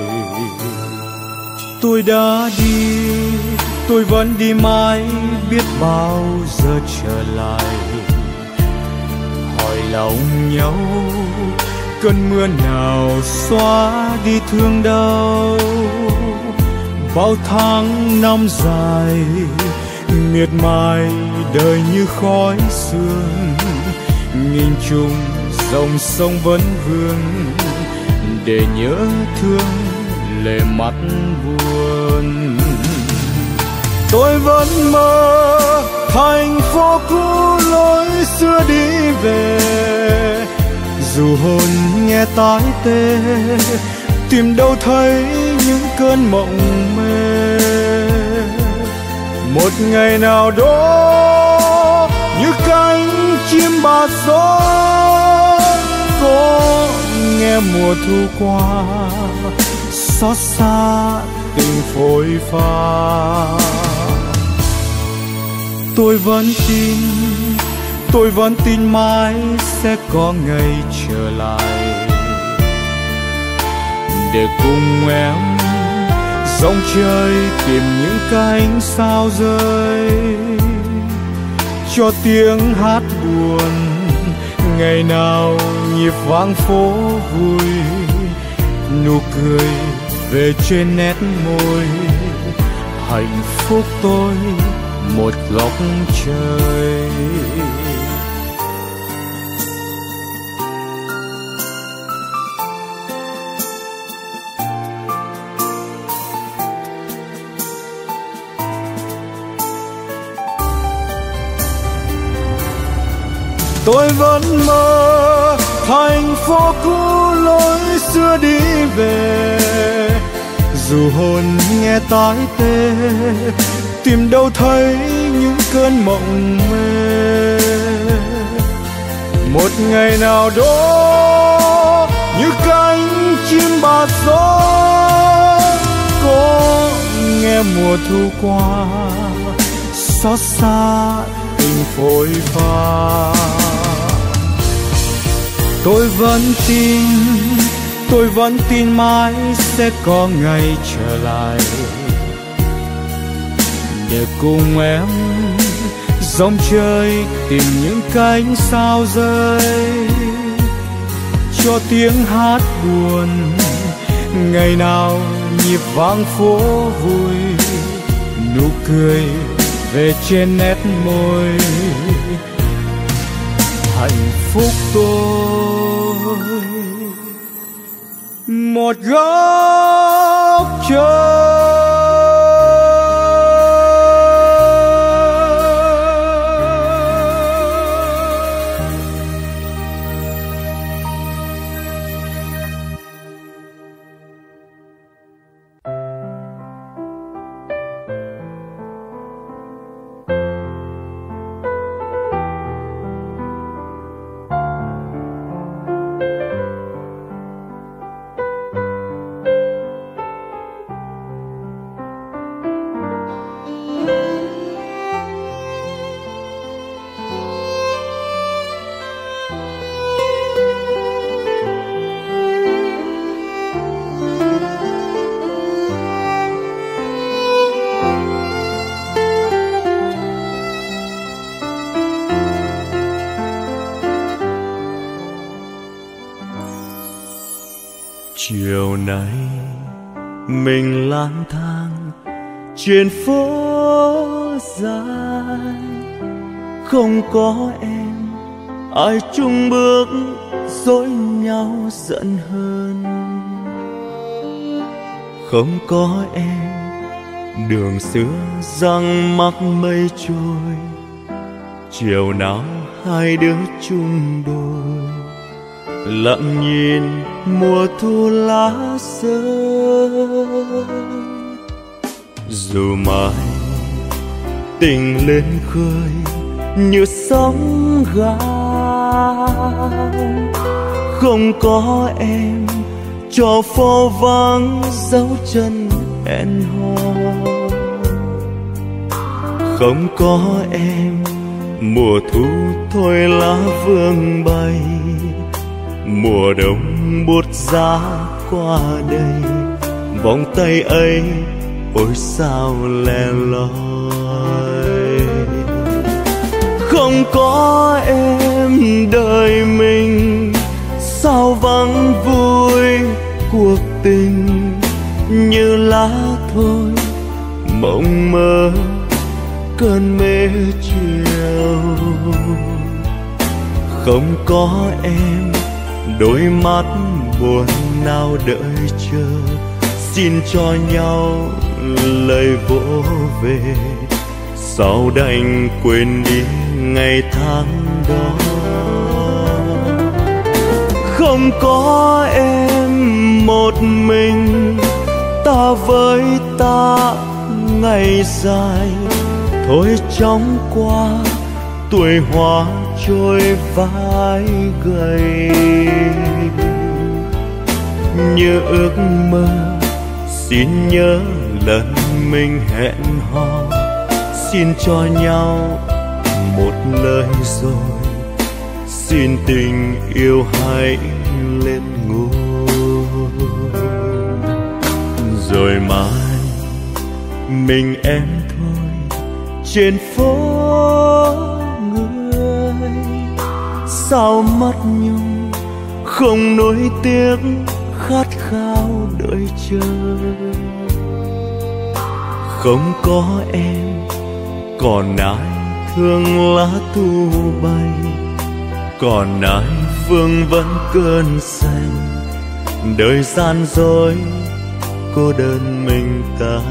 Tôi đã đi, tôi vẫn đi mãi, biết bao giờ trở lại. Hỏi lòng nhau, cơn mưa nào xóa đi thương đau. Bao tháng năm dài, miệt mài đời như khói sương. Nghìn trùng dòng sông vẫn vương, để nhớ thương lệ mắt buồn. Tôi vẫn mơ thành phố cũ lối xưa đi về, dù hồn nghe tái tê, tìm đâu thấy những cơn mộng mê. Một ngày nào đó như cánh chim ba gió, có nghe mùa thu qua xót xa tình phôi pha. Tôi vẫn tin mãi sẽ có ngày trở lại, để cùng em dòng trời tìm những cánh sao rơi, cho tiếng hát buồn ngày nào nhịp vang phố vui, nụ cười về trên nét môi. Hạnh phúc tôi một góc trời. Tôi vẫn mơ thành phố cũ lối xưa đi về, dù hồn nghe tái tê, tìm đâu thấy những cơn mộng mê. Một ngày nào đó như cánh chim ba gió, có nghe mùa thu qua xót xa tình phôi pha. Tôi vẫn tin mãi sẽ có ngày trở lại, để cùng em dòng trời tìm những cánh sao rơi, cho tiếng hát buồn ngày nào nhịp vang phố vui, nụ cười về trên nét môi. Hạnh phúc tôi một góc trời. Chiều nay mình lang thang trên phố dài, không có em ai chung bước dối nhau giận hơn. Không có em đường xưa răng mắc mây trôi, chiều nào hai đứa chung đôi lặng nhìn mùa thu lá rơi. Dù mai tình lên khơi như sóng gào, không có em cho phố vắng dấu chân hẹn hò. Không có em mùa thu thôi lá vương bay, mùa đông buốt giá qua đây, vòng tay ấy ôi sao lẻ loi. Không có em đời mình sao vắng vui cuộc tình, như lá thôi mộng mơ cơn mê chiều. Không có em đôi mắt buồn nào đợi chờ, xin cho nhau lời vỗ về, sao đành quên đi ngày tháng đó. Không có em một mình ta với ta ngày dài, thôi chóng qua tuổi hoa trôi vai gầy. Như ước mơ xin nhớ lần mình hẹn hò, xin cho nhau một lời rồi, xin tình yêu hãy lên ngôi. Rồi mai mình em thôi trên phố người, sao mắt nhung không nuối tiếc khát khao đợi chờ. Không có em còn ai thương lá thu bay, còn ai vương vấn cơn xanh, đời gian dối cô đơn mình ta.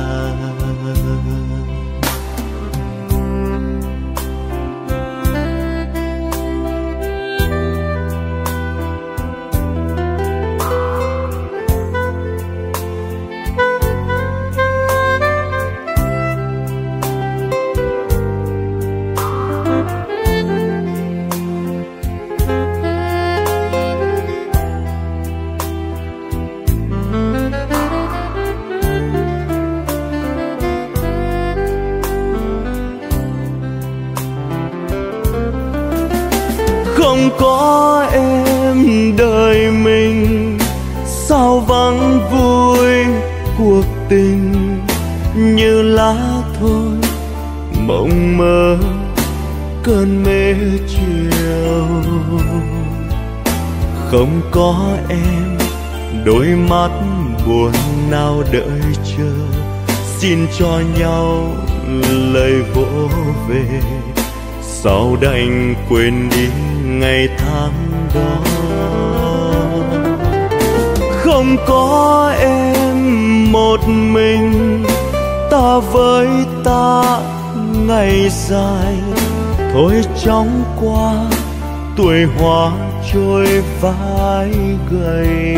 Không có em đời mình sao vắng vui cuộc tình, như lá thôi mộng mơ cơn mê chiều. Không có em đôi mắt buồn nào đợi chờ, xin cho nhau lời vỗ về, sao đành quên đi ngày tháng đó. Không không có em một mình, ta với ta ngày dài thôi chóng qua, tuổi hoa trôi vai gầy.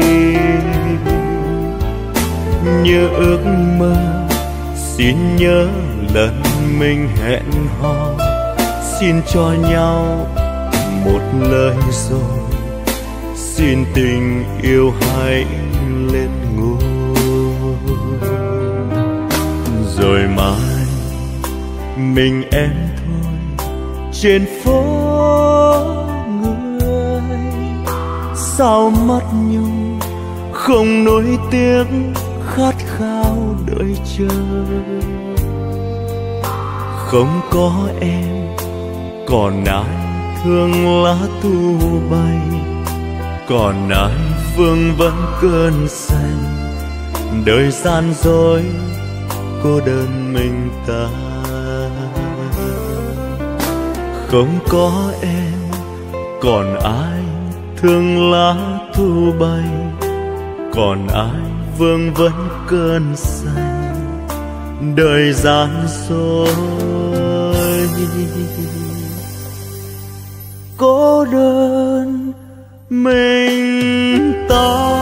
Như ước mơ xin nhớ lần mình hẹn hò, xin cho nhau một lời rồi, xin tình yêu hãy lên ngôi. Rồi mai mình em thôi trên phố người, sao mắt nhung không nuối tiếc khát khao đợi chờ. Không có em còn ai thương lá thu bay, còn ai vương vấn cơn xanh. Đời gian dối cô đơn mình ta, không có em còn ai thương lá thu bay, còn ai vương vấn cơn xanh. Đời gian dối cô đơn mình ta.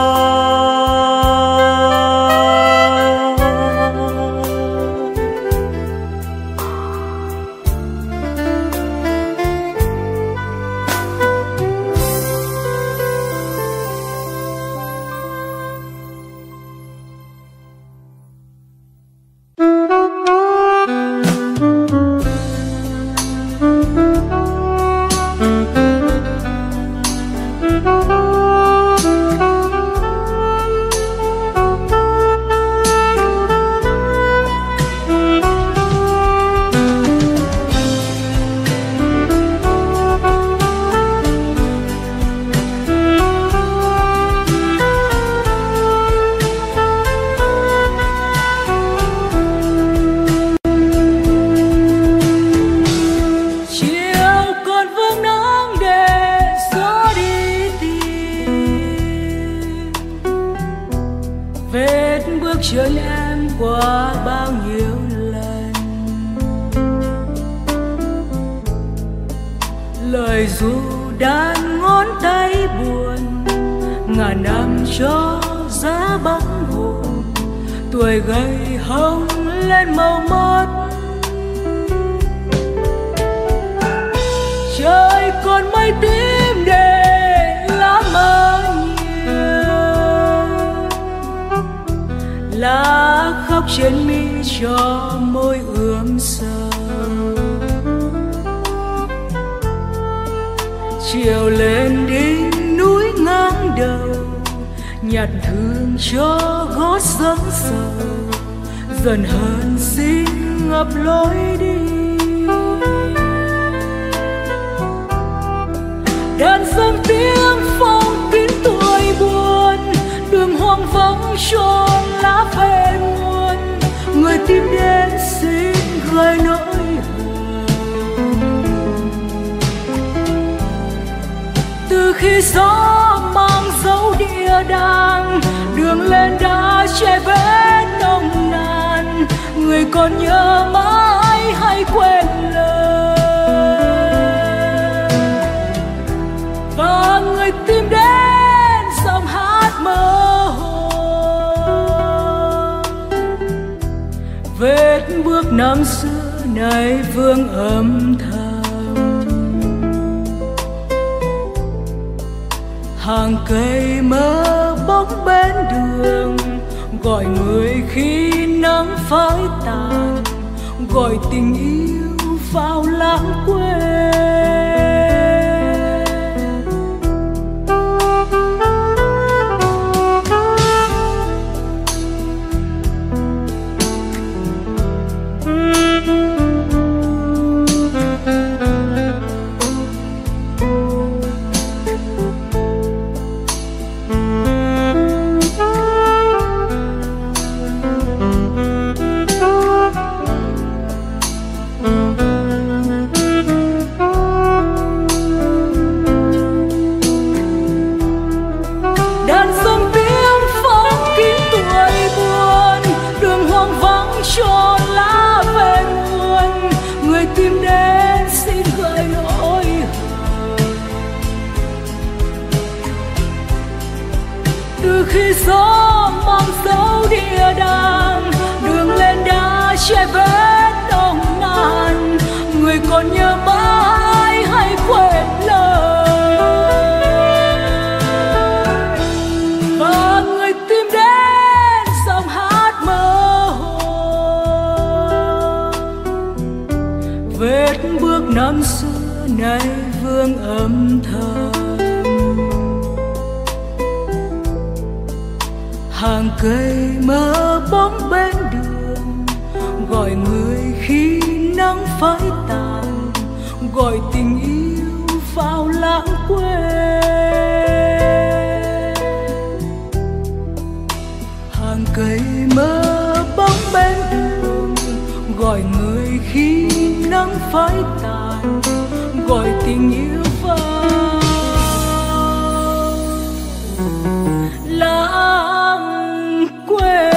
chân em qua bao nhiêu lần, lời ru đan ngón tay buồn, ngàn năm cho giá bóng hồn, tuổi gầy hồng lên màu mất. Trời còn mây tím để lá mơ nhiều, lá khóc trên mi cho môi ươm sầu. Chiều lên đỉnh núi ngang đầu, nhặt thương cho gót dâng sầu, dần hơn xin ngập lối đi. Đàn dâng tiếng phong kín tuổi buồn, đường hoang vắng tròn lá về muôn, người tìm đến xin gợi nỗi hờn. Từ khi gió mang dấu địa đàng, đường lên đã che vết nồng nàn, người còn nhớ mãi hay quên lời, và người tìm đến giọng hát mơ hồ. Vết bước năm xưa nay vương âm thầm, hàng cây mơ bóng bên đường, gọi người khi nắng phai tàn, gọi tình yêu vào lãng quên. khi gió mang dấu địa đàng, đường lên đã che vết nồng nàn. Người còn nhớ mãi hay quên lời, và người tìm đến giọng hát mơ hồ. Vết bước năm xưa nay vương âm thầm, hàng cây mơ bóng bên đường, gọi người khi nắng phai tàn, gọi tình yêu vào lãng quên. Hàng cây mơ bóng bên đường, gọi người khi nắng phai tàn, gọi tình yêu vào lãng quên.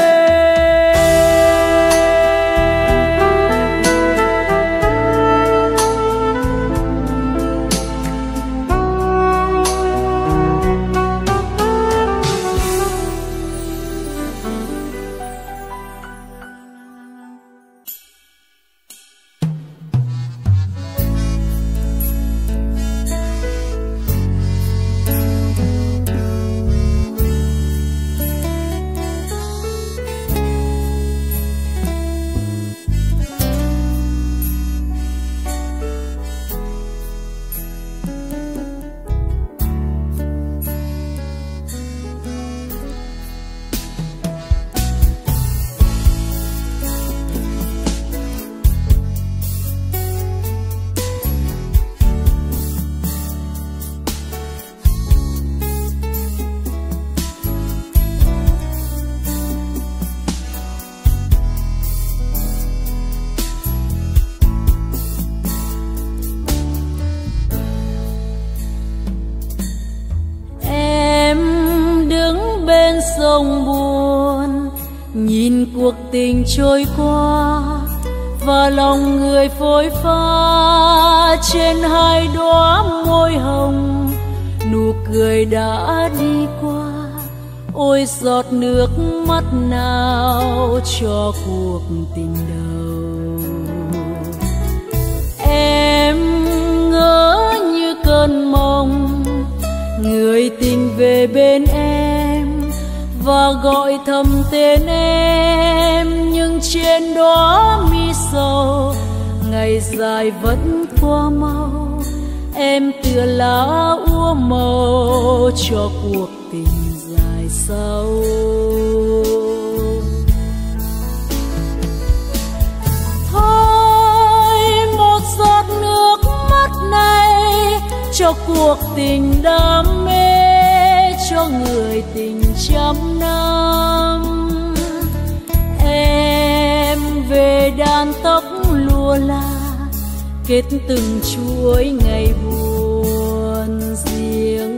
Sông buồn nhìn cuộc tình trôi qua, và lòng người phôi pha trên hai đóa môi hồng. Nụ cười đã đi qua, ôi giọt nước mắt nào cho cuộc tình đầu. Em ngỡ như cơn mộng, người tình về bên em và gọi thầm tên em, nhưng trên đó mi sầu ngày dài vẫn qua mau. Em tựa lá úa màu cho cuộc tình dài sâu. Thôi một giọt nước mắt này cho cuộc tình đam mê, cho người tình trăm năm. Em về đàn tóc lùa la, kết từng chuỗi ngày buồn riêng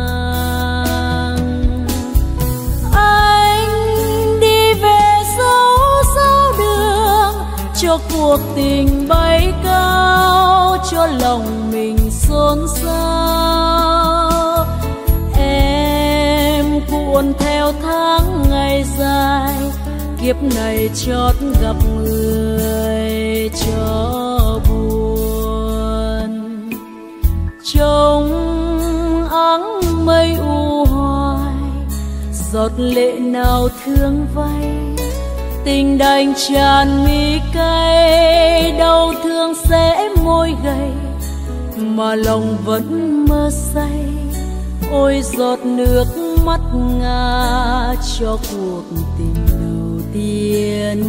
mang. Anh đi về dấu dấu đường, cho cuộc tình bay cao, cho lòng mình xôn xao. Em cuộn theo tháng ngày dài, kiếp này chót gặp người cho buồn. Trông áng mây u hoài, giọt lệ nào thương vay. Tình đành tràn mi cay, đau thương sẽ môi gầy, mà lòng vẫn mơ say. Ôi giọt nước mắt ngả cho cuộc tình đầu tiên.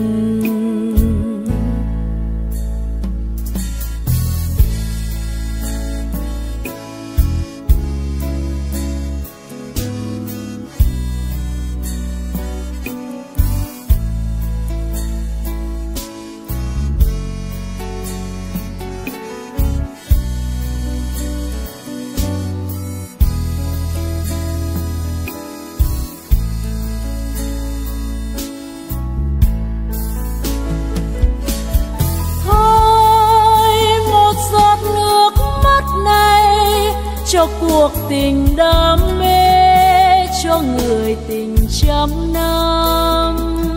cho cuộc tình đam mê, cho người tình trăm năm.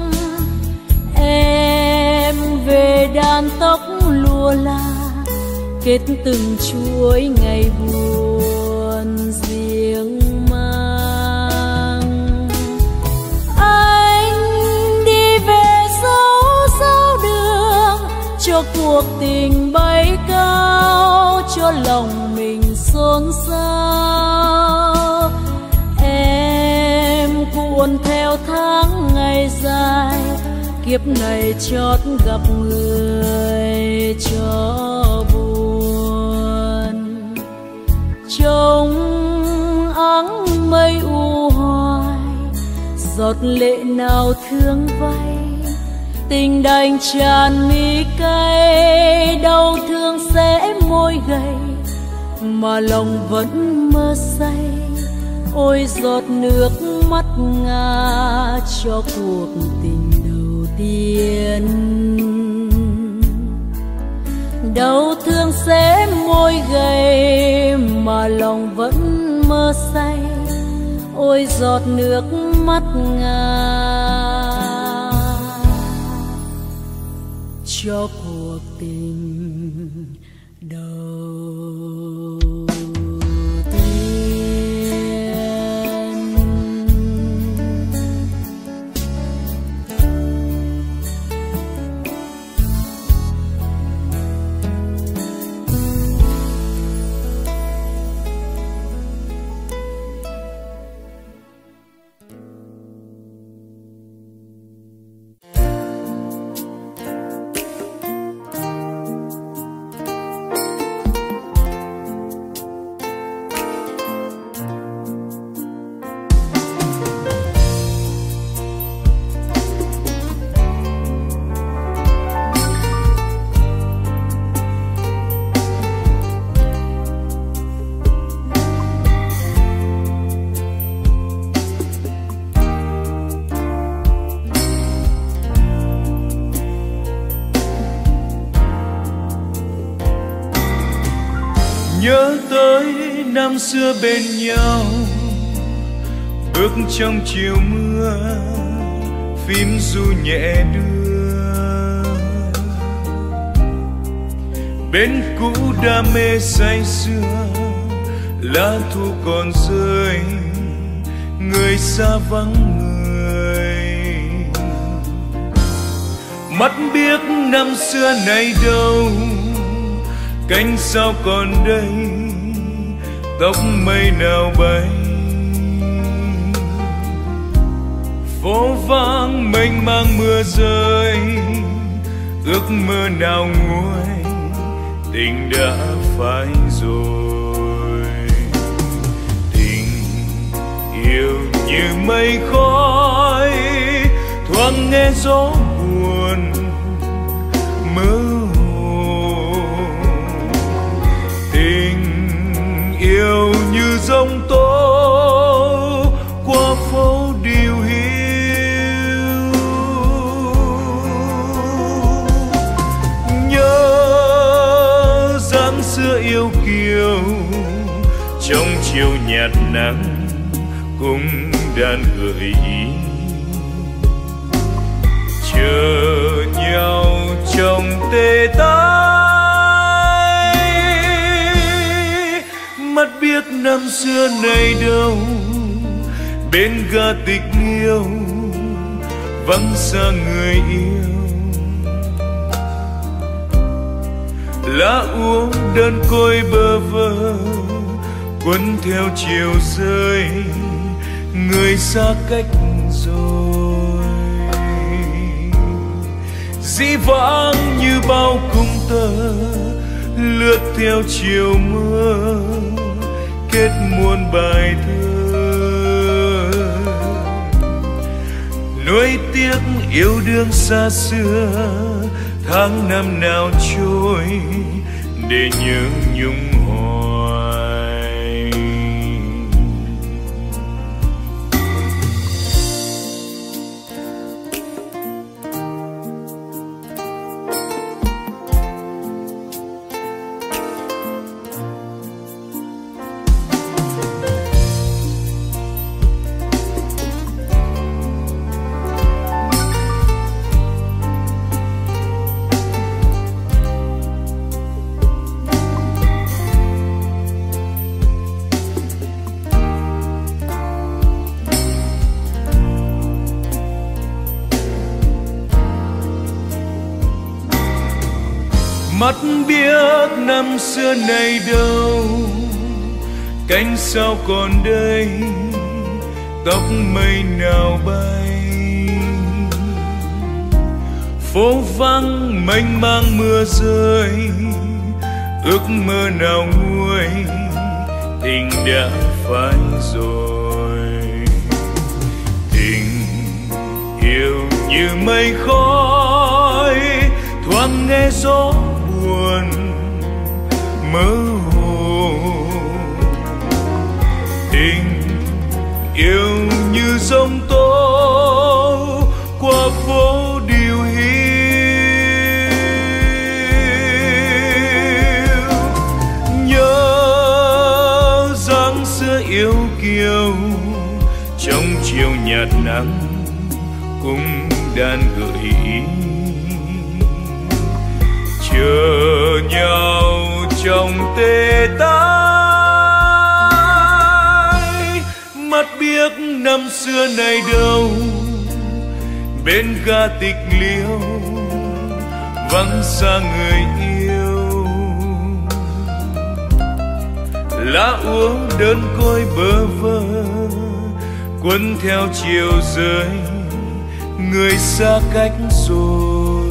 Em về đàn tóc lùa la, kết từng chuỗi ngày buồn riêng mang. Anh đi về dấu sao đường, cho cuộc tình bay cao, cho lòng mình xôn xao. Em cuốn theo tháng ngày dài, kiếp này chót gặp người cho buồn. Trông áng mây u hoài, giọt lệ nào thương vay. Tình đành tràn mi cay, đau thương sẽ môi gầy, mà lòng vẫn mơ say. Ôi giọt nước mắt ngả cho cuộc tình đầu tiên. Đau thương sẽ môi gầy, mà lòng vẫn mơ say. Ôi giọt nước mắt ngả cho cuộc tình đầu tiên. Nhớ tới năm xưa bên nhau, bước trong chiều mưa, phím ru nhẹ đưa. Bên cũ đam mê say sưa, lá thu còn rơi, người xa vắng người. Mắt biếc năm xưa nay đâu, cánh sao còn đây, tóc mây nào bay. Phố vắng mênh mang mưa rơi, ước mơ nào nguôi, tình đã phai rồi. Tình yêu như mây khói, thoáng nghe gió buồn mơ. Yêu như giông tố qua phố điều hiu. Nhớ dáng xưa yêu kiều, trong chiều nhạt nắng cùng đàn gợi ý. Chờ nhau trong tê tái, mắt biết năm xưa này đâu. Bên ga tịch liêu, vắng xa người yêu. Lá úa đơn côi bơ vơ, quấn theo chiều rơi, người xa cách rồi. Dĩ vãng như bao cung tơ, lướt theo chiều mưa, kết muôn bài thơ. Nuối tiếc yêu đương xa xưa, tháng năm nào trôi để nhớ nhung hoài. mắt biết năm xưa này đâu, cánh sao còn đây, tóc mây nào bay. Phố vắng mênh mang mưa rơi, ước mơ nào nguôi, tình đã phai rồi. Tình yêu như mây khói, thoáng nghe gió buồn mơ hồ. Tình yêu như giông tố qua phố điều hiu. Nhớ dáng xưa yêu kiều, trong chiều nhạt nắng cũng đàn gợi ý. Chờ nhau trong tê tái, mắt biết năm xưa này đâu, bên ga tịch liêu vắng xa người yêu. Lá úa đơn côi bơ vơ, cuốn theo chiều rơi, người xa cách rồi.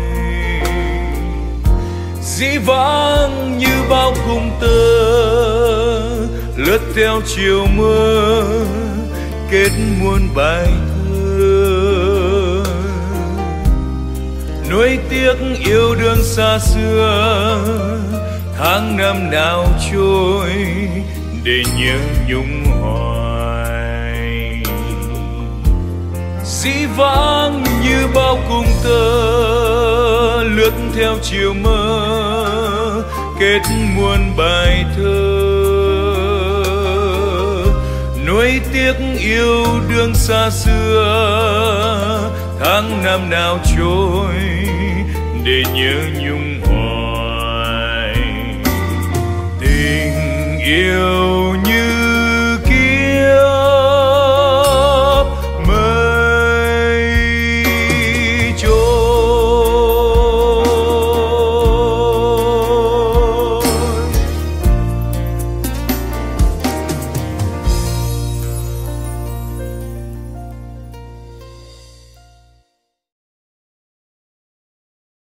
Dĩ vãng như bao cung tơ, lướt theo chiều mưa, kết muôn bài thơ. Nuối tiếc yêu đương xa xưa, tháng năm nào trôi để nhớ nhung hoài. Dĩ vãng như bao cung tơ, lướt theo chiều mơ, kết muôn bài thơ. Nuối tiếc yêu đương xa xưa, tháng năm nào trôi để nhớ nhung hoài. Tình yêu